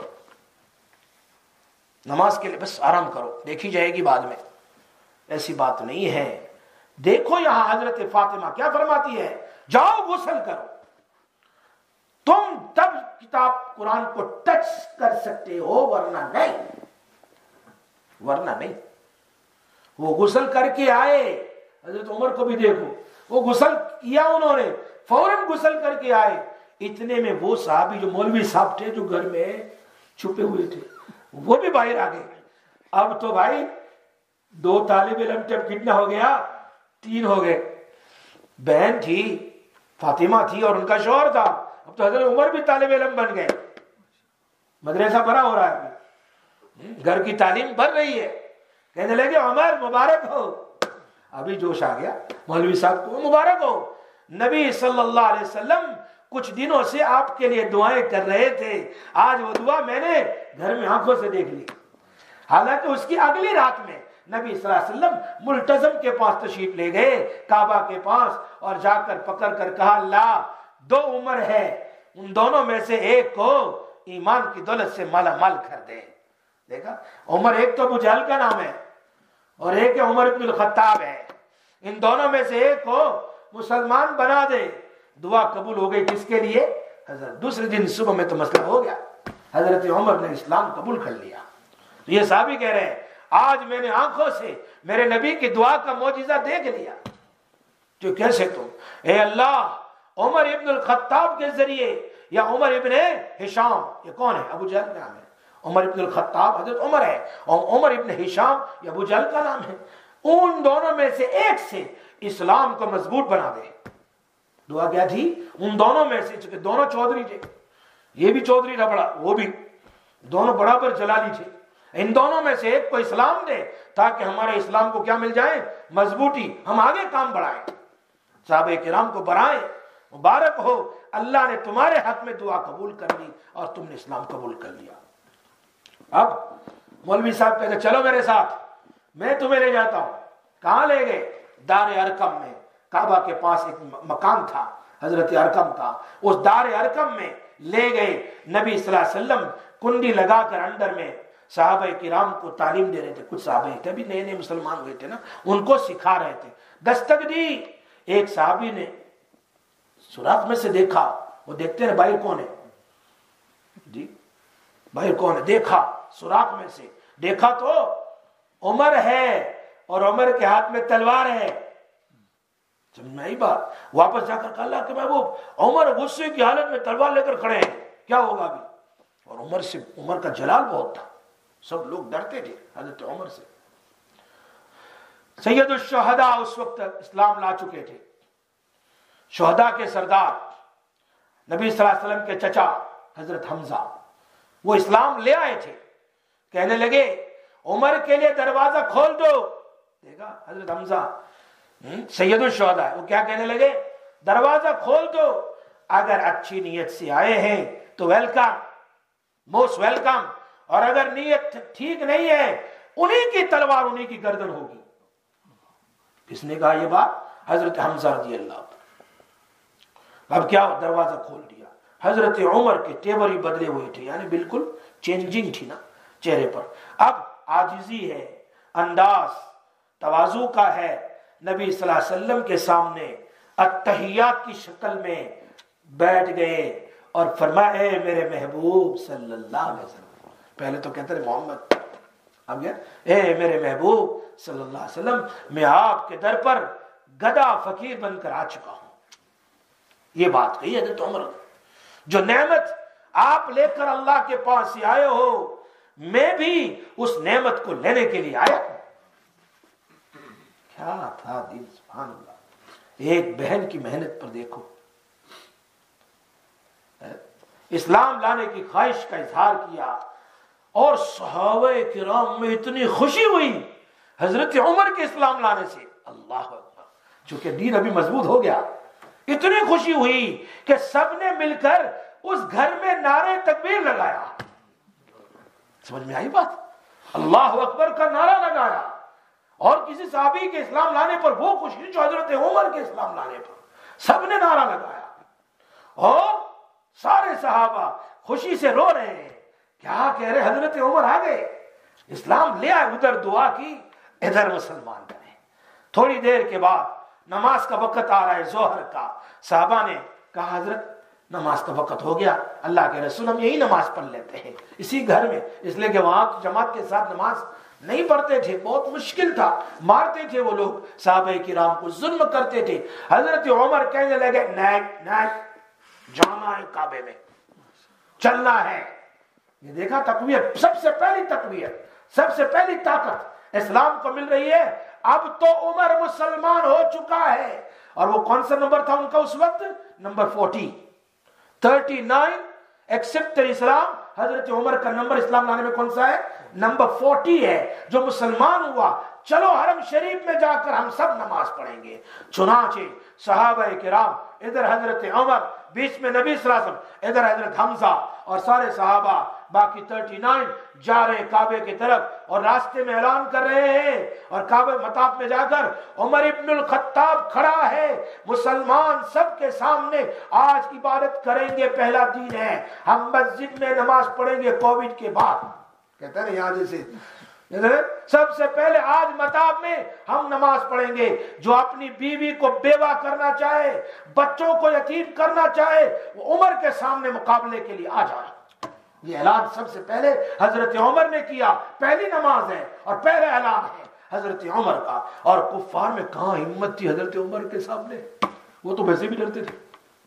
نماز کے لیے بس آرام کرو، دیکھی جائے گی بعد میں۔ ایسی بات نہیں ہے۔ دیکھو یہاں حضرت فاطمہ کیا فرماتی ہے؟ جاؤ غسل کرو، تم تب کتاب قرآن کو ٹچ کر سکتے ہو، ورنہ نہیں، ورنہ نہیں۔ وہ غسل کر کے آئے، حضرت عمر کو بھی دیکھو، وہ غسل کیا انہوں نے، فوراً غسل کر کے آئے۔ اتنے میں وہ صحابی جو مولوی صاحب تھے جو گھر میں چھپے ہوئے تھے وہ بھی باہر آ گئے۔ اب تو بھائی دو طالب علم جب کتنا ہو گیا؟ تین ہو گئے، بہن تھی فاطمہ تھی اور ان کا شوہر تھا، اب تو حضرت عمر بھی طالب علم بن گئے، مدرسہ بڑا ہو رہا ہے، گھر کی تعلیم بڑھ رہی ہے۔ کہنے لگے عمر مبارک ہو، ابھی جوش آ گیا مولوی صاحب کو، مبارک ہو، نبی صلی اللہ علیہ وسلم کچھ دنوں سے آپ کے لیے دعائیں کر رہے تھے، آج وہ دعا میں نے گھر میں آنکھوں سے دیکھ لی۔ حالانکہ اس کی اگلی رات میں نبی صلی اللہ علیہ وسلم ملتزم کے پاس تشریف لے گئے، کعبہ کے پاس، اور جا کر پکڑ کر کہا اللہ دو عمر ہے، ان دونوں میں سے ایک کو ایمان کی دولت سے مالا مال کر دے۔ دیکھا عمر، ایک تو ابو جہل کا نام ہے اور ایک عمر بن الخطاب ہے، ان دونوں میں سے ایک کو مسلمان بنا دے۔ دعا قبول ہو گئی کس کے لیے؟ حضرت دوسرے دن صبح میں تو مسئلہ ہو گیا، حضرت عمر نے اسلام قبول کر لیا۔ تو یہ صحابی کہہ رہے ہیں آج میں نے آنکھوں سے میرے نبی کی دعا کا معجزہ دیکھ لیا. تو کیسے تم اے اللہ عمر ابن الخطاب کے ذریعے یا عمر ابن ہشام، یہ کون ہے؟ ابو جہل کا نام ہے. عمر ابن الخطاب حضرت عمر ہے، اور عمر ابن ہشام یہ ابو جہل کا نام ہے. ان دونوں میں سے ایک سے اسلام کو مضبوط بنا دے. دعا کیا تھی؟ ان دونوں میں سے، چونکہ دونوں چودھری تھے، یہ بھی چودھری تھا بڑا، وہ بھی، دونوں برابر جلالی تھے. ان دونوں میں سے ایک کو اسلام دے تاکہ ہمارے اسلام کو کیا مل جائے؟ مضبوطی، ہم آگے کام بڑھائیں، صحابہ کرام کو بڑھائیں. مبارک ہو، اللہ نے تمہارے حق میں دعا قبول کر لی اور تم نے اسلام قبول کر لیا. اب مولوی صاحب کہتے چلو میرے ساتھ، میں تمہیں لے جاتا ہوں. کہاں لے گئے؟ دار ارقم میں. کعبہ کے پاس ایک مکان تھا حضرت ارقم کا، اس دار ارقم میں لے گئے. نبی صلی اللہ علیہ وسلم کنڈی لگا کر اندر میں صحابہ کرام کو تعلیم دے رہے تھے. کچھ صحابہ تھے بھی نئے نئے مسلمان ہوئے تھے نا، ان کو سکھا رہے تھے. دستک دی، ایک صحابی نے سوراخ میں سے دیکھا. وہ دیکھتے ہیں باہر کون ہے جی، باہر کون ہے؟ دیکھا سوراخ میں سے، دیکھا تو عمر ہے اور عمر کے ہاتھ میں تلوار ہے. سمجھ میں آئی بات؟ واپس جا کر کہا اللہ کہ محبوب عمر غصے کی حالت میں تلوار لے کر کھڑے ہیں، کیا ہوگا ابھی؟ اور عمر سے، عمر کا جلال بہت تھا، سب لوگ ڈرتے تھے حضرت عمر سے. سید الشہداء اس وقت اسلام لا چکے تھے. شہداء کے سردار نبی صلی اللہ علیہ وسلم کے چچا حضرت حمزہ، وہ اسلام لے آئے تھے. کہنے لگے عمر کے لیے دروازہ کھول دو. دیکھا حضرت حمزہ سید الشہداء، وہ کیا کہنے لگے؟ دروازہ کھول دو، اگر اچھی نیت سے آئے ہیں تو ویلکم، موسٹ ویلکم، اور اگر نیت ٹھیک نہیں ہے انہی کی تلوار انہی کی گردن ہوگی. کس نے کہا یہ بات؟ حضرت حمزہ رضی اللہ عنہ. اب کیا دروازہ کھول دیا. حضرت عمر کے تیور ہی بدلے ہوئے تھے، یعنی بالکل چینجنگ تھی نا چہرے پر. اب عاجزی ہے، انداز تواضع کا ہے. نبی صلی اللہ علیہ وسلم کے سامنے التحیات کی شکل میں بیٹھ گئے اور فرمایا اے میرے محبوب صلی اللہ علیہ وسلم. پہلے تو کہتے رہے محمد، اب کیا اے میرے محبوب صلی اللہ علیہ وسلم، میں آپ کے در پر گدا فقیر بن کر آ چکا ہوں. یہ بات کہی حضرت عمر، جو نعمت آپ لے کر اللہ کے پاس سے آئے ہو، میں بھی اس نعمت کو لینے کے لیے آیا ہوں. کیا تھا دل، سبحان اللہ. ایک بہن کی محنت پر دیکھو. اسلام لانے کی خواہش کا اظہار کیا اور صحابہ کرام میں اتنی خوشی ہوئی حضرت عمر کے اسلام لانے سے. اللہ اکبر، چونکہ دین ابھی مضبوط ہو گیا، اتنی خوشی ہوئی کہ سب نے مل کر اس گھر میں نعرے تکبیر لگایا. سمجھ میں آئی بات؟ اللہ اکبر کا نعرہ لگایا. اور کسی صحابی کے اسلام لانے پر وہ خوشی جو حضرت عمر کے اسلام لانے پر سب نے نعرہ لگایا. اور سارے صحابہ خوشی سے رو رہے ہیں. کیا کہہ رہے؟ حضرت عمر آ گئے، اسلام لے آئے. ادھر دعا کی، ادھر مسلمان بنے. تھوڑی دیر کے بعد نماز کا وقت آ رہا ہے ظہر کا. صحابہ نے کہا حضرت نماز کا وقت ہو گیا، اللہ کے رسول ہم یہی نماز پڑھ لیتے ہیں اسی گھر میں، اس لیے کہ وہاں جماعت کے ساتھ نماز نہیں پڑھتے تھے، بہت مشکل تھا، مارتے تھے وہ لوگ صحابہ کرام کو، ظلم کرتے تھے. حضرت عمر کہنے لگے نہیں نہیں، جانا ہے کعبے میں، چلنا ہے. یہ دیکھا تقویت، سب سے پہلی تقویت، سب سے پہلی طاقت اسلام کو مل رہی ہے. اب تو عمر مسلمان ہو چکا ہے. اور وہ کون سا نمبر تھا ان کا اس وقت؟ Number forty, thirty nine except Islam. حضرت عمر کا نمبر اسلام لانے میں کون سا ہے؟ نمبر فورٹی ہے. جو مسلمان ہوا، چلو حرم شریف میں جا کر ہم سب نماز پڑھیں گے. چنانچہ صحابہ کرام، ادھر حضرت عمر، بیچ میں نبی صلی اللہ علیہ وسلم، ادھر حضرت حمزہ اور سارے صحابہ، باقی تھرٹی نائن جا رہے ہیں کعبے کی طرف. اور راستے میں اعلان کر رہے ہیں، اور کعبے مطاف میں جا کر عمر ابن الخطاب کھڑا ہے. مسلمان سب کے سامنے آج عبادت کریں گے، پہلا دین ہے، ہم مسجد میں نماز پڑھیں گے کووڈ کے بعد. کہتے ہیں یہاں جیسے سب سے پہلے آج مطاف میں ہم نماز پڑھیں گے. جو اپنی بیوی کو بیوہ کرنا چاہے، بچوں کو یتیم کرنا چاہے، وہ عمر کے سامنے مقابلے کے لیے آ جائے. یہ اعلان سب سے پہلے حضرت عمر نے کیا، پہلی نماز ہے اور پہلا اعلان ہے حضرت عمر کا. اور کفار میں کہاں ہمت تھی حضرت عمر کے سامنے، وہ تو ویسے بھی ڈرتے تھے.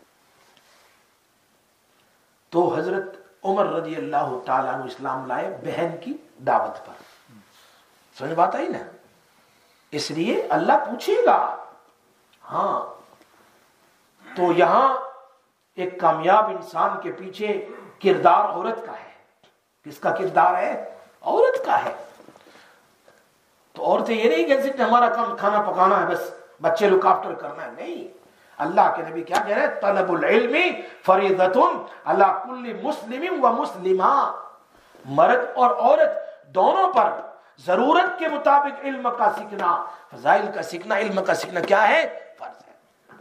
تو حضرت عمر رضی اللہ تعالیٰ عنہ اسلام لائے بہن کی دعوت پر. سمجھ بات آئی نا؟ اس لیے اللہ پوچھے گا. ہاں تو یہاں ایک کامیاب انسان کے پیچھے کردار عورت کا ہے. کس کا کردار ہے؟ عورت کا ہے. تو عورتیں یہ نہیں کہہ سکتے ہمارا کام کھانا پکانا ہے، بس بچے لک آفٹر کرنا ہے. نہیں، اللہ کے نبی کیا کہہ رہے ہیں؟ طلب العلم فریضۃ علی کل مسلم و مسلمہ. مرد اور عورت دونوں پر ضرورت کے مطابق علم کا سیکھنا، فضائل کا سیکھنا، علم کا سیکھنا کیا ہے؟ فرض ہے.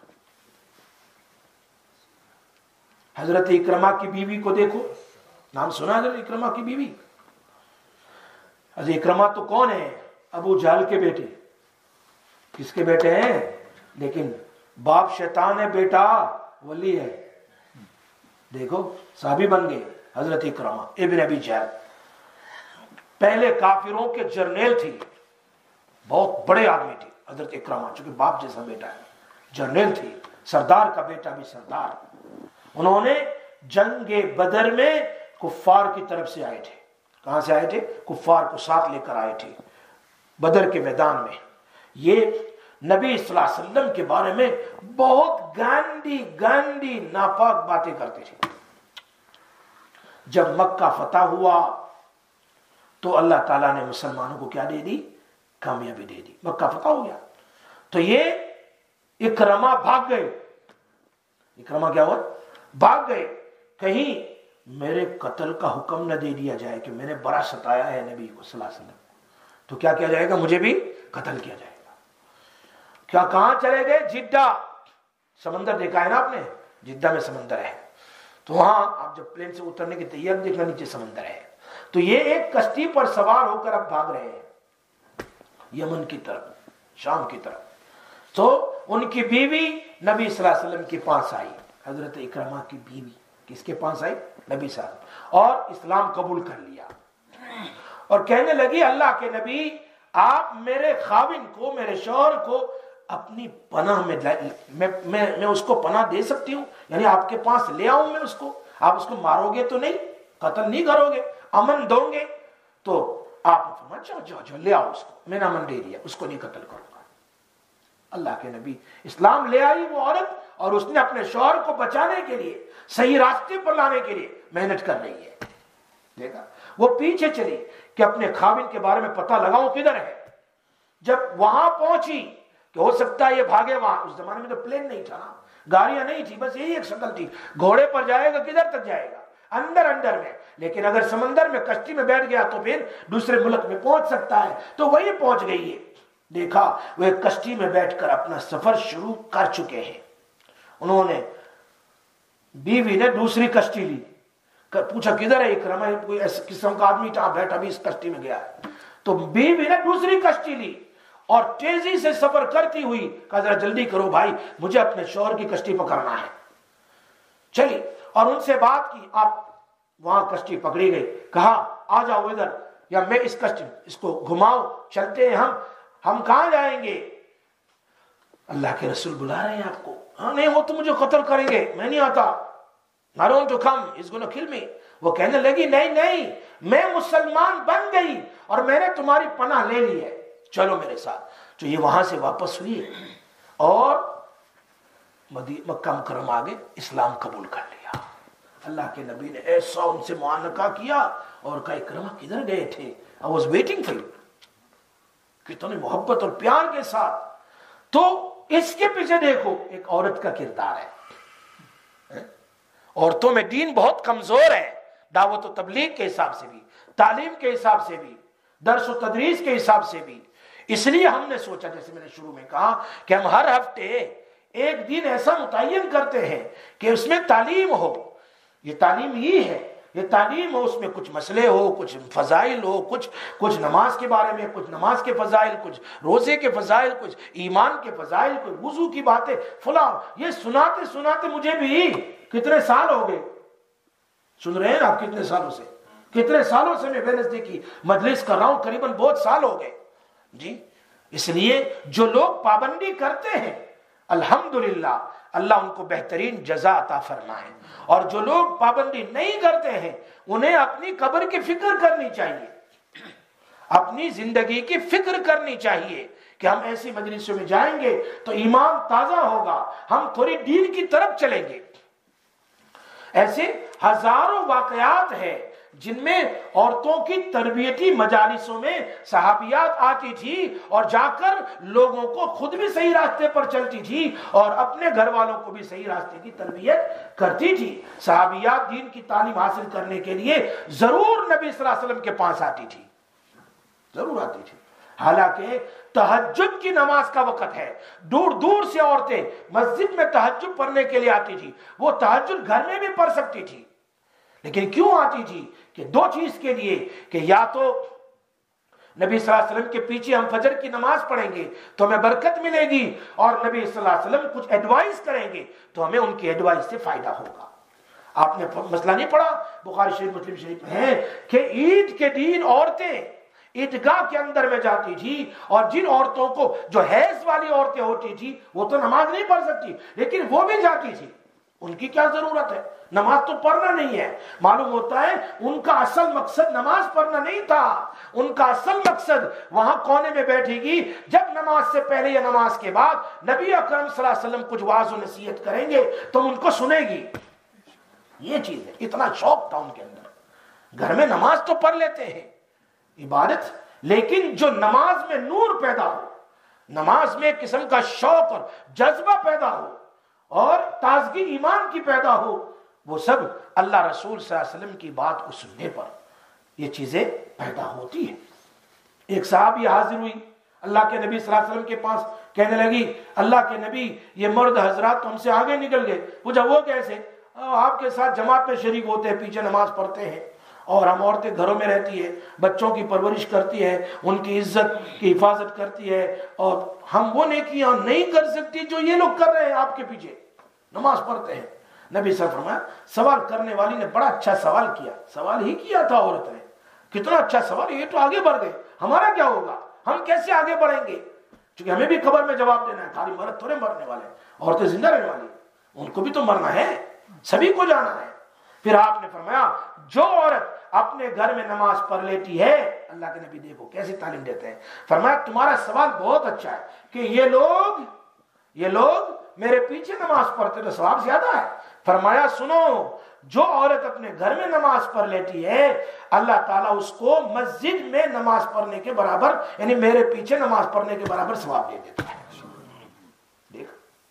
حضرت اکرمہ کی بیوی کو دیکھو، نام سنا حضرت اکرمہ کی بیوی؟ حضرت اکرمہ تو کون ہے؟ ابو جہل کے بیٹے. کس کے بیٹے ہیں؟ لیکن باپ شیطان ہے، بیٹا ولی ہے. دیکھو صحابی بن گئے حضرت اکرمہ ابن ابی جہل. پہلے کافروں کے جرنیل تھی، بہت بڑے آدمی تھے حضرت اکرمہ، چونکہ باپ جیسا بیٹا ہے. جرنیل تھی، سردار کا بیٹا بھی سردار. انہوں نے جنگ بدر میں کفار کی طرف سے آئے تھے. کہاں سے آئے تھے؟ کفار کو ساتھ لے کر آئے تھے بدر کے میدان میں. یہ نبی صلی اللہ علیہ وسلم کے بارے میں بہت گاندی گاندی ناپاک باتیں کرتے تھے. جب مکہ فتح ہوا تو اللہ تعالیٰ نے مسلمانوں کو کیا دے دی؟ کامیابی دے دی. مکہ فتح ہو گیا تو یہ اکرمہ بھاگ گئے. اکرمہ کیا ہوا؟ بھاگ گئے. کہیں میرے قتل کا حکم نہ دے دیا جائے کہ میں نے بڑا ستایا ہے نبی کو صلی اللہ علیہ وسلم، تو کیا کیا جائے گا؟ مجھے بھی قتل کیا جائے گا. کیا کہاں چلے گئے؟ جدہ. سمندر دیکھا ہے نا آپ نے؟ جدہ میں سمندر ہے. تو وہاں آپ جب پلین سے اترنے کی تیار دیکھنا، نیچے سمندر ہے. تو یہ ایک کشتی پر سوار ہو کر اب بھاگ رہے ہیں یمن کی طرف، شام کی طرف. تو ان کی بیوی نبی صلی اللہ علیہ وسلم کے پاس آئی. حضرت اکرمہ کی بیوی کس کے پاس آئی؟ نبی صلی اللہ علیہ وسلم، اور اسلام قبول کر لیا اور کہنے لگی اللہ کے نبی آپ میرے خاوند کو، میرے شوہر کو اپنی پناہ میں میں, میں, میں اس کو پناہ دے سکتی ہوں، یعنی آپ کے پاس لے آؤں میں اس کو؟ آپ اس کو مارو گے تو نہیں، قتل نہیں کرو گے، امن دو گے؟ تو آپ نے فرمایا جاؤ جاؤ جاؤ لے آؤ اس کو، میں نے امن دے دیا، اس کو نہیں قتل کروں گا. اللہ کے نبی اسلام لے آئی وہ عورت، اور اس نے اپنے شوہر کو بچانے کے لیے، صحیح راستے پر لانے کے لیے محنت کر رہی ہے. دیکھا وہ پیچھے چلی کہ اپنے خاوند کے بارے میں پتہ لگاؤں کدھر ہے. جب وہاں پہنچی کہ ہو سکتا ہے یہ بھاگے وہاں، اس زمانے میں تو پلین نہیں تھا نا، گاڑیاں نہیں تھی، بس یہی ایک شکل تھی. گھوڑے پر جائے گا کدھر تک جائے گا؟ اندر اندر میں. لیکن اگر سمندر میں کشتی میں بیٹھ گیا تو پھر دوسرے ملک میں پہنچ سکتا ہے. تو وہی پہنچ گئی ہے. دیکھا وہ ایک کشتی میں بیٹھ کر اپنا سفر شروع کر چکے ہیں. انہوں نے، بیوی نے دوسری کشتی لی. پوچھا کدھر ہے اکرمہ؟ کوئی ایسے قسم کا آدمی تھا بیٹھا بھی اس کشتی میں گیا ہے. تو بیوی نے دوسری کشتی لی اور تیزی سے سفر کرتی ہوئی کہا ذرا جلدی کرو بھائی، مجھے اپنے شوہر کی کشتی پکڑنا ہے. چلی اور ان سے بات کی. آپ وہاں کشتی پکڑی گئی. کہا آ جاؤ ادھر، یا میں اس کشتی اس کو گھماؤ، چلتے ہیں ہم. ہم کہاں جائیں گے؟ اللہ کے رسول بلا رہے ہیں آپ کو. ہاں نہیں، وہ تو مجھے قتل کریں گے، میں نہیں آتا. I don't want to come, he's going to kill me. وہ کہنے لگی نہیں نہیں، میں مسلمان بن گئی اور میں نے تمہاری پناہ لے لی ہے، چلو میرے ساتھ. تو یہ وہاں سے واپس ہوئی اور مکہ مکرمہ آگے اسلام قبول کر لیا. اللہ کے نبی نے ایسا ان سے معانقہ کیا اور کہا اکرمہ کدھر گئے تھے؟ I was waiting for you. کتنی محبت اور پیار کے ساتھ. تو اس کے پیچھے دیکھو ایک عورت کا کردار ہے. عورتوں میں دین بہت کمزور ہے، دعوت و تبلیغ کے حساب سے بھی، تعلیم کے حساب سے بھی، درس و تدریس کے حساب سے بھی. اس لیے ہم نے سوچا، جیسے میں نے شروع میں کہا، کہ ہم ہر ہفتے ایک دن ایسا متعین کرتے ہیں کہ اس میں تعلیم ہو. یہ تعلیم ہی ہے، یہ تعلیم ہو، اس میں کچھ مسئلے ہو، کچھ فضائل ہو، کچھ کچھ نماز کے بارے میں، کچھ نماز کے فضائل، کچھ روزے کے فضائل، کچھ ایمان کے فضائل، کچھ وضو کی باتیں، فلاں. یہ سناتے سناتے مجھے بھی کتنے سال ہو گئے. سن رہے ہیں آپ کتنے سالوں سے کتنے سالوں سے میں ویڈنسڈے کی مجلس کر رہا ہوں, قریباً بہت سال ہو گئے جی. اس لیے جو لوگ پابندی کرتے ہیں الحمدللہ اللہ ان کو بہترین جزا عطا فرمائے, اور جو لوگ پابندی نہیں کرتے ہیں انہیں اپنی قبر کی فکر کرنی چاہیے, اپنی زندگی کی فکر کرنی چاہیے کہ ہم ایسی مجلسوں میں جائیں گے تو ایمان تازہ ہوگا, ہم تھوڑی دین کی طرف چلیں گے. ایسے ہزاروں واقعات ہیں جن میں عورتوں کی تربیتی مجالسوں میں صحابیات آتی تھی اور جا کر لوگوں کو خود بھی صحیح راستے پر چلتی تھی اور اپنے گھر والوں کو بھی صحیح راستے کی تربیت کرتی تھی. صحابیات دین کی تعلیم حاصل کرنے کے لیے ضرور نبی صلی اللہ علیہ وسلم کے پاس آتی تھی, ضرور آتی تھی. حالانکہ تہجد کی نماز کا وقت ہے, دور دور سے عورتیں مسجد میں تہجد پڑھنے کے لیے آتی تھی. وہ تہجد گھر میں بھی پڑھ سکتی تھی, لیکن کیوں آتی تھی کہ دو چیز کے لیے, کہ یا تو نبی صلی اللہ علیہ وسلم کے پیچھے ہم فجر کی نماز پڑھیں گے تو ہمیں برکت ملے گی, اور نبی صلی اللہ علیہ وسلم کچھ ایڈوائز کریں گے تو ہمیں ان کی ایڈوائز سے فائدہ ہوگا. آپ نے مسئلہ نہیں پڑھا, بخاری شریف مسلم شریف میں ہے کہ عید کے دن عورتیں عیدگاہ کے اندر میں جاتی تھی, اور جن عورتوں کو جو حیض والی عورتیں ہوتی تھی وہ تو نماز نہیں پڑھ سکتی, لیکن وہ بھی جاتی تھی. ان کی کیا ضرورت ہے, نماز تو پڑھنا نہیں ہے. معلوم ہوتا ہے ان کا اصل مقصد نماز پڑھنا نہیں تھا, ان کا اصل مقصد وہاں کونے میں بیٹھے گی, جب نماز سے پہلے یا نماز کے بعد نبی اکرم صلی اللہ علیہ وسلم کچھ واعظ و نصیحت کریں گے تو ان کو سنے گی. یہ چیز ہے, اتنا شوق تھا ان کے اندر. گھر میں نماز تو پڑھ لیتے ہیں عبادت, لیکن جو نماز میں نور پیدا ہو, نماز میں ایک قسم کا شوق اور جذبہ پیدا ہو اور تازگی ایمان کی پیدا ہو, وہ سب اللہ رسول صلی اللہ علیہ وسلم کی بات کو سننے پر یہ چیزیں پیدا ہوتی ہیں. ایک صحابی حاضر ہوئی اللہ کے نبی صلی اللہ علیہ وسلم کے پاس, کہنے لگی اللہ کے نبی یہ مرد حضرات تو ہم سے آگے نکل گئے. پوچھا وہ کیسے؟ آپ کے ساتھ جماعت میں شریک ہوتے ہیں, پیچھے نماز پڑھتے ہیں, اور ہم عورتیں گھروں میں رہتی ہے, بچوں کی پرورش کرتی ہے, ان کی عزت کی حفاظت کرتی ہے, اور ہم وہ نیکیاں نہیں کر سکتی جو یہ لوگ کر رہے ہیں آپ کے پیچھے نماز پڑھتے ہیں. نبی صلی اللہ علیہ وسلم فرمایا, سوال کرنے والی نے بڑا اچھا سوال کیا. سوال ہی کیا تھا عورت نے, کتنا اچھا سوال, یہ تو آگے بڑھ گئے, ہمارا کیا ہوگا, ہم کیسے آگے بڑھیں گے, کیونکہ ہمیں بھی قبر میں جواب دینا ہے. خالی مرد تھوڑے مرنے والے, عورتیں زندہ رہنے والی, ان کو بھی تو مرنا ہے, سبھی کو جانا ہے. پھر آپ نے فرمایا جو عورت اپنے گھر میں نماز پڑھ لیتی ہے, اللہ کے نبی دیکھو کیسی تعلیم دیتے ہیں, فرمایا تمہارا سوال بہت اچھا ہے کہ یہ لوگ یہ لوگ میرے پیچھے نماز پڑھتے تو ثواب زیادہ ہے. فرمایا سنو, جو عورت اپنے گھر میں نماز پڑھ لیتی ہے اللہ تعالیٰ اس کو مسجد میں نماز پڑھنے کے برابر, یعنی میرے پیچھے نماز پڑھنے کے برابر ثواب دے دیتا ہے. دیکھ,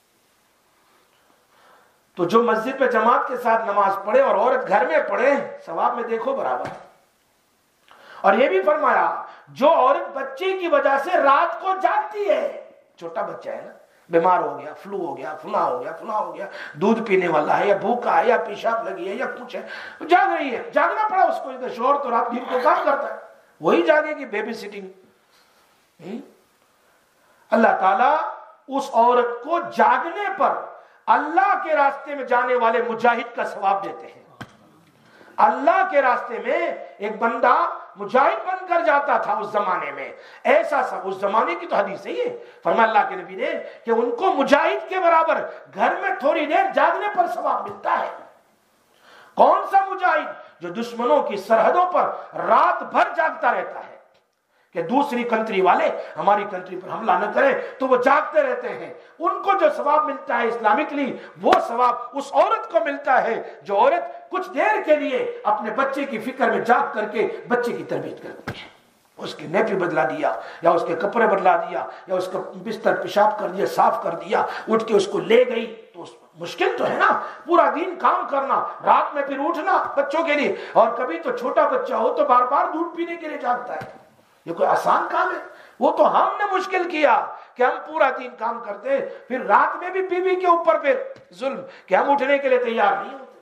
تو جو مسجد میں جماعت کے ساتھ نماز پڑھے اور عورت گھر میں پڑھے, ثواب میں دیکھو برابر. اور یہ بھی فرمایا جو عورت بچے کی وجہ سے رات کو جاگتی ہے, چھوٹا بچہ ہے نا, بیمار ہو گیا, فلو ہو گیا, فلاں ہو گیا, فلاں ہو گیا, دودھ پینے والا ہے یا بھوکا ہے یا پیشاب لگی ہے یا کچھ ہے, جاگ رہی ہے, جاگنا پڑا اس کو. شوہر تو رات دن کو کام کرتا ہے, وہی جاگے گی, بیبی سٹنگ. اللہ تعالیٰ اس عورت کو جاگنے پر اللہ کے راستے میں جانے والے مجاہد کا ثواب دیتے ہیں. اللہ کے راستے میں ایک بندہ مجاہد بن کر جاتا تھا اس زمانے میں, ایسا سا اس زمانے کی تو حدیث ہے یہ, فرمایا اللہ کے نبی نے کہ ان کو مجاہد کے برابر گھر میں تھوڑی دیر جاگنے پر ثواب ملتا ہے. کون سا مجاہد؟ جو دشمنوں کی سرحدوں پر رات بھر جاگتا رہتا ہے کہ دوسری کنٹری والے ہماری کنٹری پر حملہ نہ کریں, تو وہ جاگتے رہتے ہیں. ان کو جو ثواب ملتا ہے اسلامکلی, وہ ثواب اس عورت کو ملتا ہے جو عورت کچھ دیر کے لیے اپنے بچے کی فکر میں جاگ کر کے بچے کی تربیت کرتی ہے. اس کے نیپی بدلا دیا, یا اس کے کپڑے بدلا دیا, یا اس کا بستر پیشاب کر دیا, صاف کر دیا, اٹھ کے اس کو لے گئی. تو مشکل تو ہے نا, پورا دن کام کرنا, رات میں پھر اٹھنا بچوں کے لیے, اور کبھی تو چھوٹا بچہ ہو تو بار بار دودھ پینے کے لیے جاگتا ہے. یہ کوئی آسان کام ہے؟ وہ تو ہم نے مشکل کیا کہ ہم پورا دن کام کرتے, پھر رات میں بھی بیوی کے اوپر پھر ظلم کہ ہم اٹھنے کے لیے تیار نہیں ہوتے.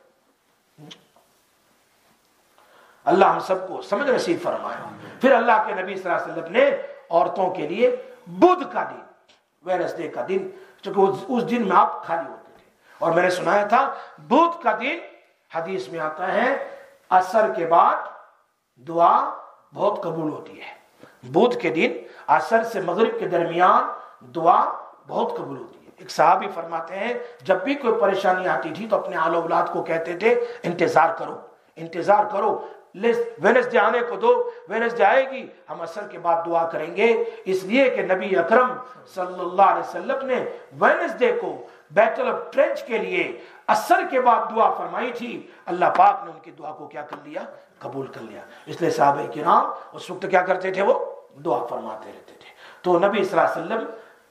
اللہ ہم سب کو سمجھ نصیب فرمائے. پھر اللہ کے نبی صلی اللہ علیہ وسلم نے عورتوں کے لیے بدھ کا دن, ویڈنسڈے کا دن, چونکہ اس دن میں آپ خالی ہوتے تھے, اور میں نے سنایا تھا بدھ کا دن حدیث میں آتا ہے عصر کے بعد دعا بہت قبول ہوتی ہے، بدھ کے دن عصر سے مغرب کے درمیان دعا بہت قبول ہوتی ہے۔ ایک صحابی فرماتے ہیں جب بھی کوئی پریشانی آتی تھی تو اپنے آل اولاد کو کہتے تھے انتظار کرو انتظار کرو، وینسڈے آنے کو دو، وینسڈے آئے گی ہم عصر کے بعد دعا کریں گے، اس لیے کہ نبی اکرم صلی اللہ علیہ وسلم نے وینسڈے کو بیٹل آف ٹرینچ کے لیے عصر کے بعد دعا فرمائی تھی، اللہ پاک نے ان کی دعا کو کیا کر لیا؟ قبول کر لیا۔ اس لیے صحابہ کرام اس وقت کیا کرتے تھے؟ وہ دعا فرماتے رہتے تھے۔ تو نبی صلی اللہ علیہ وسلم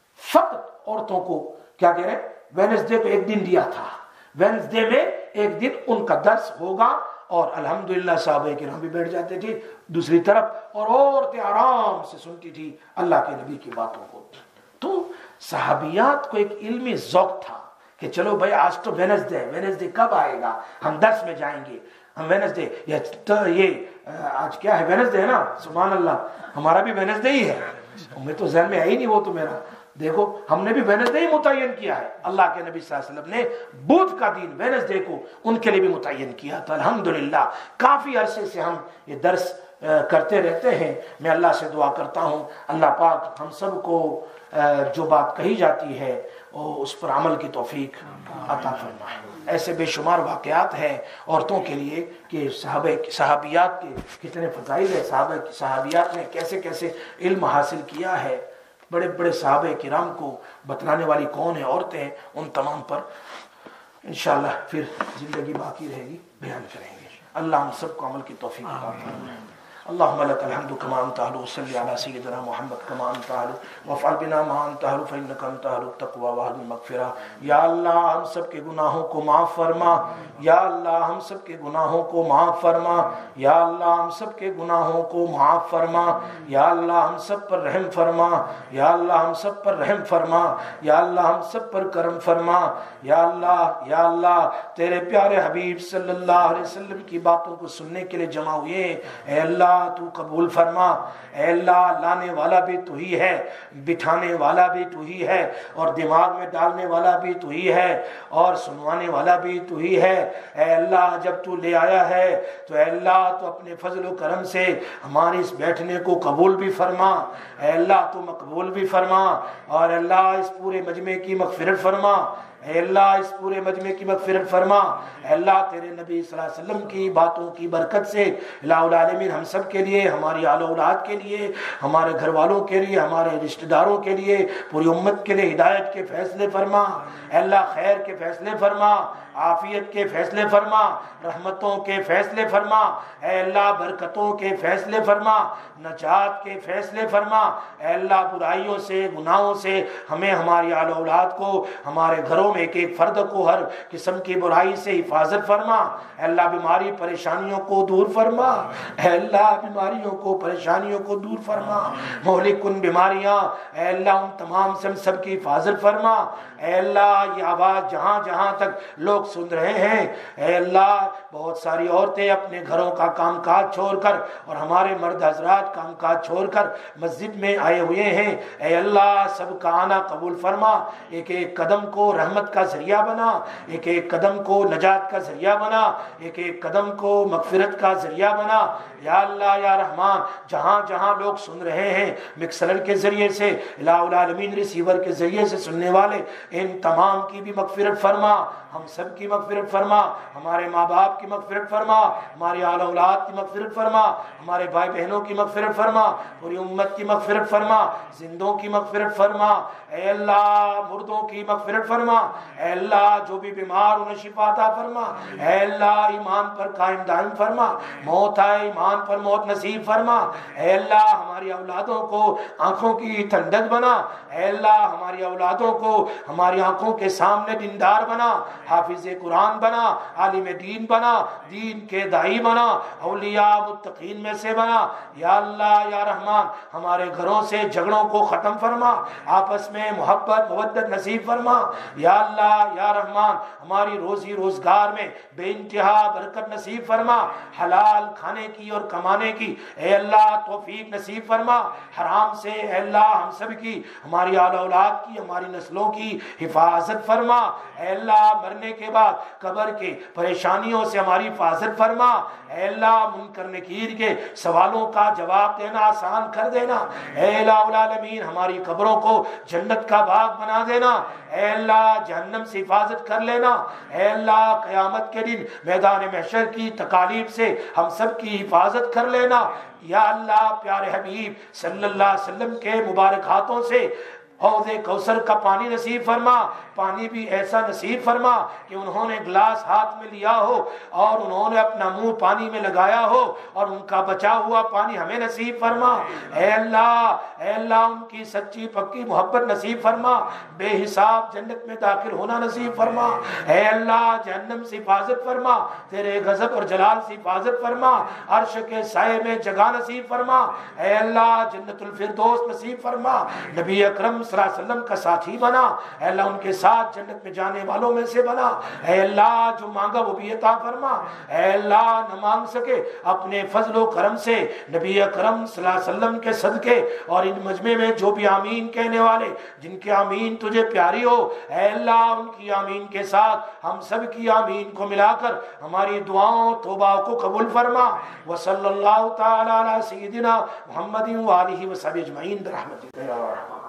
فقط عورتوں کو کیا کہہ رہے وینسڈے کو ایک دن دیا تھا، وینسڈے میں ایک دن ان کا درس ہوگا، اور الحمدللہ صحابہ کرام بھی بیٹھ جاتے تھے دوسری طرف، اور عورتیں آرام سے سنتی تھی اللہ کے نبی کی باتوں کو۔ تو صحابیات کو ایک علمی ذوق تھا کہ چلو بھائی آج تو وینسڈے ہے، وینسڈے کب آئے گا؟ ہم درس میں جائیں گے، ہم وینسڈے یہ آج کیا ہے؟ وینسڈے ہے نا، سبحان اللہ، ہمارا بھی وینسڈے ہی ہے، میں تو ذہن میں آئی نہیں، وہ تو میرا دیکھو ہم نے بھی وینسڈے ہی متعین کیا ہے، اللہ کے نبی صلی اللہ علیہ وسلم نے بدھ کا دن وینسڈے کو ان کے لیے بھی متعین کیا۔ تو الحمدللہ کافی عرصے سے ہم یہ درس کرتے رہتے ہیں۔ میں اللہ سے دعا کرتا ہوں اللہ پاک ہم سب کو جو بات کہی جاتی ہے اس پر عمل کی توفیق عطا فرمائے۔ ایسے بے شمار واقعات ہیں عورتوں کے لیے کہ صحابہ صحابیات کے کتنے فضائل ہیں، صحابہ صحابیات نے کیسے کیسے علم حاصل کیا ہے، بڑے بڑے صحابہ کرام کو بتلانے والی کون ہیں عورتیں ہیں، ان تمام پر انشاءاللہ پھر زندگی باقی رہے گی بیان کریں گے۔ اللہ ہم سب کو عمل کی توفیق عطا فرمائے۔ اللهم لك الحمد كما أنت أهل، وصل على سيدنا محمد كما أنت أهل، وافعل بنا ما أنت أهل فإنك أنت أهل التقوى وأهل المغفرة۔ یا اللہ ہم سب کے گناہوں کو معاف فرما، یا اللہ ہم سب کے گناہوں کو معاف فرما، یا اللہ ہم سب کے گناہوں کو معاف فرما، یا اللہ ہم سب پر رحم فرما، یا اللہ ہم سب پر رحم فرما، یا اللہ ہم سب پر کرم فرما، یا اللہ یا اللہ تیرے پیارے حبیب صلی اللہ علیہ وسلم کی باتوں کو سننے کے لیے جمع ہوئے، اے اللہ تو قبول فرما، اے اللہ لانے والا بھی تو ہی ہے، بٹھانے والا بھی تو ہی ہے، اور دماغ میں ڈالنے والا بھی تو ہی ہے، اور سنوانے والا بھی تو ہی ہے۔ اے اللہ جب تو لے آیا ہے تو اے اللہ تو اپنے فضل و کرم سے ہمارے اس بیٹھنے کو قبول بھی فرما، اے اللہ تو مقبول بھی فرما، اور اللہ اس پورے مجمع کی مغفرت فرما، اے اللہ اس پورے مجمع کی مغفرت فرما، اے اللہ تیرے نبی صلی اللہ علیہ وسلم کی باتوں کی برکت سے الہ العالمین ہم سب کے لیے، ہماری آل اولاد کے لیے، ہمارے گھر والوں کے لیے، ہمارے رشتہ داروں کے لیے، پوری امت کے لیے ہدایت کے فیصلے فرما، اے اللہ خیر کے فیصلے فرما، عافیت کے فیصلے فرما، رحمتوں کے فیصلے فرما، اے اللہ برکتوں کے فیصلے فرما، نجات کے فیصلے فرما، اے اللہ برائیوں سے گناہوں سے ہمیں، ہماری آل اولاد کو، ہمارے گھروں میں ایک ایک فرد کو ہر قسم کی برائی سے حفاظت فرما، اے اللہ بیماری پریشانیوں کو دور فرما، اے اللہ بیماریوں کو پریشانیوں کو دور فرما، مہلک کن بیماریاں اے اللہ ان تمام سے ہم سب کی حفاظت فرما، اے اللہ یہ آواز جہاں جہاں تک لوگ سن رہے ہیں، اے اللہ بہت ساری عورتیں اپنے گھروں کا کام کاج چھوڑ کر اور ہمارے مرد حضرات کام کاج چھوڑ کر مسجد میں آئے ہوئے ہیں، اے اللہ سب کا آنا قبول فرما، ایک ایک قدم کو رحمت کا ذریعہ بنا، ایک ایک قدم کو نجات کا ذریعہ بنا، ایک ایک قدم کو مغفرت کا ذریعہ بنا، یا اللہ یا رحمان جہاں جہاں لوگ سن رہے ہیں مکسر کے ذریعے سے، الہ العالمین ریسیور کے ذریعے سے سننے والے ان تمام کی بھی مغفرت فرما، ہم سب کی مغفرت فرما، ہمارے ماں باپ کی مغفرت فرما، ہماری آل اولاد کی مغفرت فرما، ہمارے بھائی بہنوں کی مغفرت فرما، پوری امت کی مغفرت فرما، زندوں کی مغفرت فرما، اے اللہ مردوں کی مغفرت فرما، اے اللہ جو بھی بیمار انہیں شفا عطا فرما، اے اللہ ایمان پر قائم دائم فرما، موت آئے ایمان پر موت نصیب فرما، اے اللہ ہماری اولادوں کو آنکھوں کی ٹھنڈک بنا، اے اللہ ہماری اولادوں کو ہماری آنکھوں کے سامنے دیندار بنا، حافظ قرآن بنا، عالم دین بنا، دین کے داعی بنا، اولیاء متقین میں سے بنا، یا اللہ یا رحمان ہمارے گھروں سے جھگڑوں کو ختم فرما، آپس میں محبت مودت نصیب فرما، یا اللہ یا رحمان ہماری روزی روزگار میں بے انتہا برکت نصیب فرما، حلال کھانے کی اور کمانے کی اے اللہ توفیق نصیب فرما، حرام سے اے اللہ ہم سب کی، ہماری آل اولاد کی، ہماری نسلوں کی حفاظت فرما، اے اللہ مرنے کے بعد قبر کے پریشانیوں سے ہماری حفاظت فرما، اے اللہ منکر نکیر کے سوالوں کا جواب دینا آسان کر دینا، اے الہ العالمین ہماری قبروں کو جنت کا باغ بنا دینا، اے اللہ جہنم سے حفاظت کر لینا، اے اللہ قیامت کے دن میدان محشر کی تکالیف سے ہم سب کی حفاظت کر لینا، یا اللہ پیارے حبیب صلی اللہ علیہ وسلم کے مبارک ہاتھوں سے حوض کوثر کا پانی نصیب فرما، پانی بھی ایسا نصیب فرما کہ انہوں نے گلاس ہاتھ میں لیا ہو اور انہوں نے اپنا منہ پانی میں لگایا ہو اور ان کا بچا ہوا پانی ہمیں نصیب فرما، اے اللہ اے اللہ ان کی سچی پکی محبت نصیب فرما، بے حساب جنت میں داخل ہونا نصیب فرما، اے اللہ جہنم سے حفاظت فرما، تیرے غضب اور جلال سے حفاظت فرما، عرش کے سائے میں جگہ نصیب فرما، اے اللہ جنت الفردوس نصیب فرما، نبی اکرم صلی اللہ علیہ وسلم کا ساتھی بنا، اے اللہ ان کے ساتھ جنت میں جانے والوں میں سے بنا، اے اللہ جو مانگا وہ بھی عطا فرما، اے اللہ نہ مانگ سکے اپنے فضل و کرم سے نبی اکرم صلی اللہ علیہ وسلم کے صدقے اور ان مجمع میں جو بھی آمین کہنے والے جن کی آمین تجھے پیاری ہو، اے اللہ ان کی آمین کے ساتھ ہم سب کی آمین کو ملا کر ہماری دعاؤں توبہ کو قبول فرما، وصلی اللہ تعالی علی سیدنا محمد وآلہ وصحبہ اجمعین برحمتک یا ارحم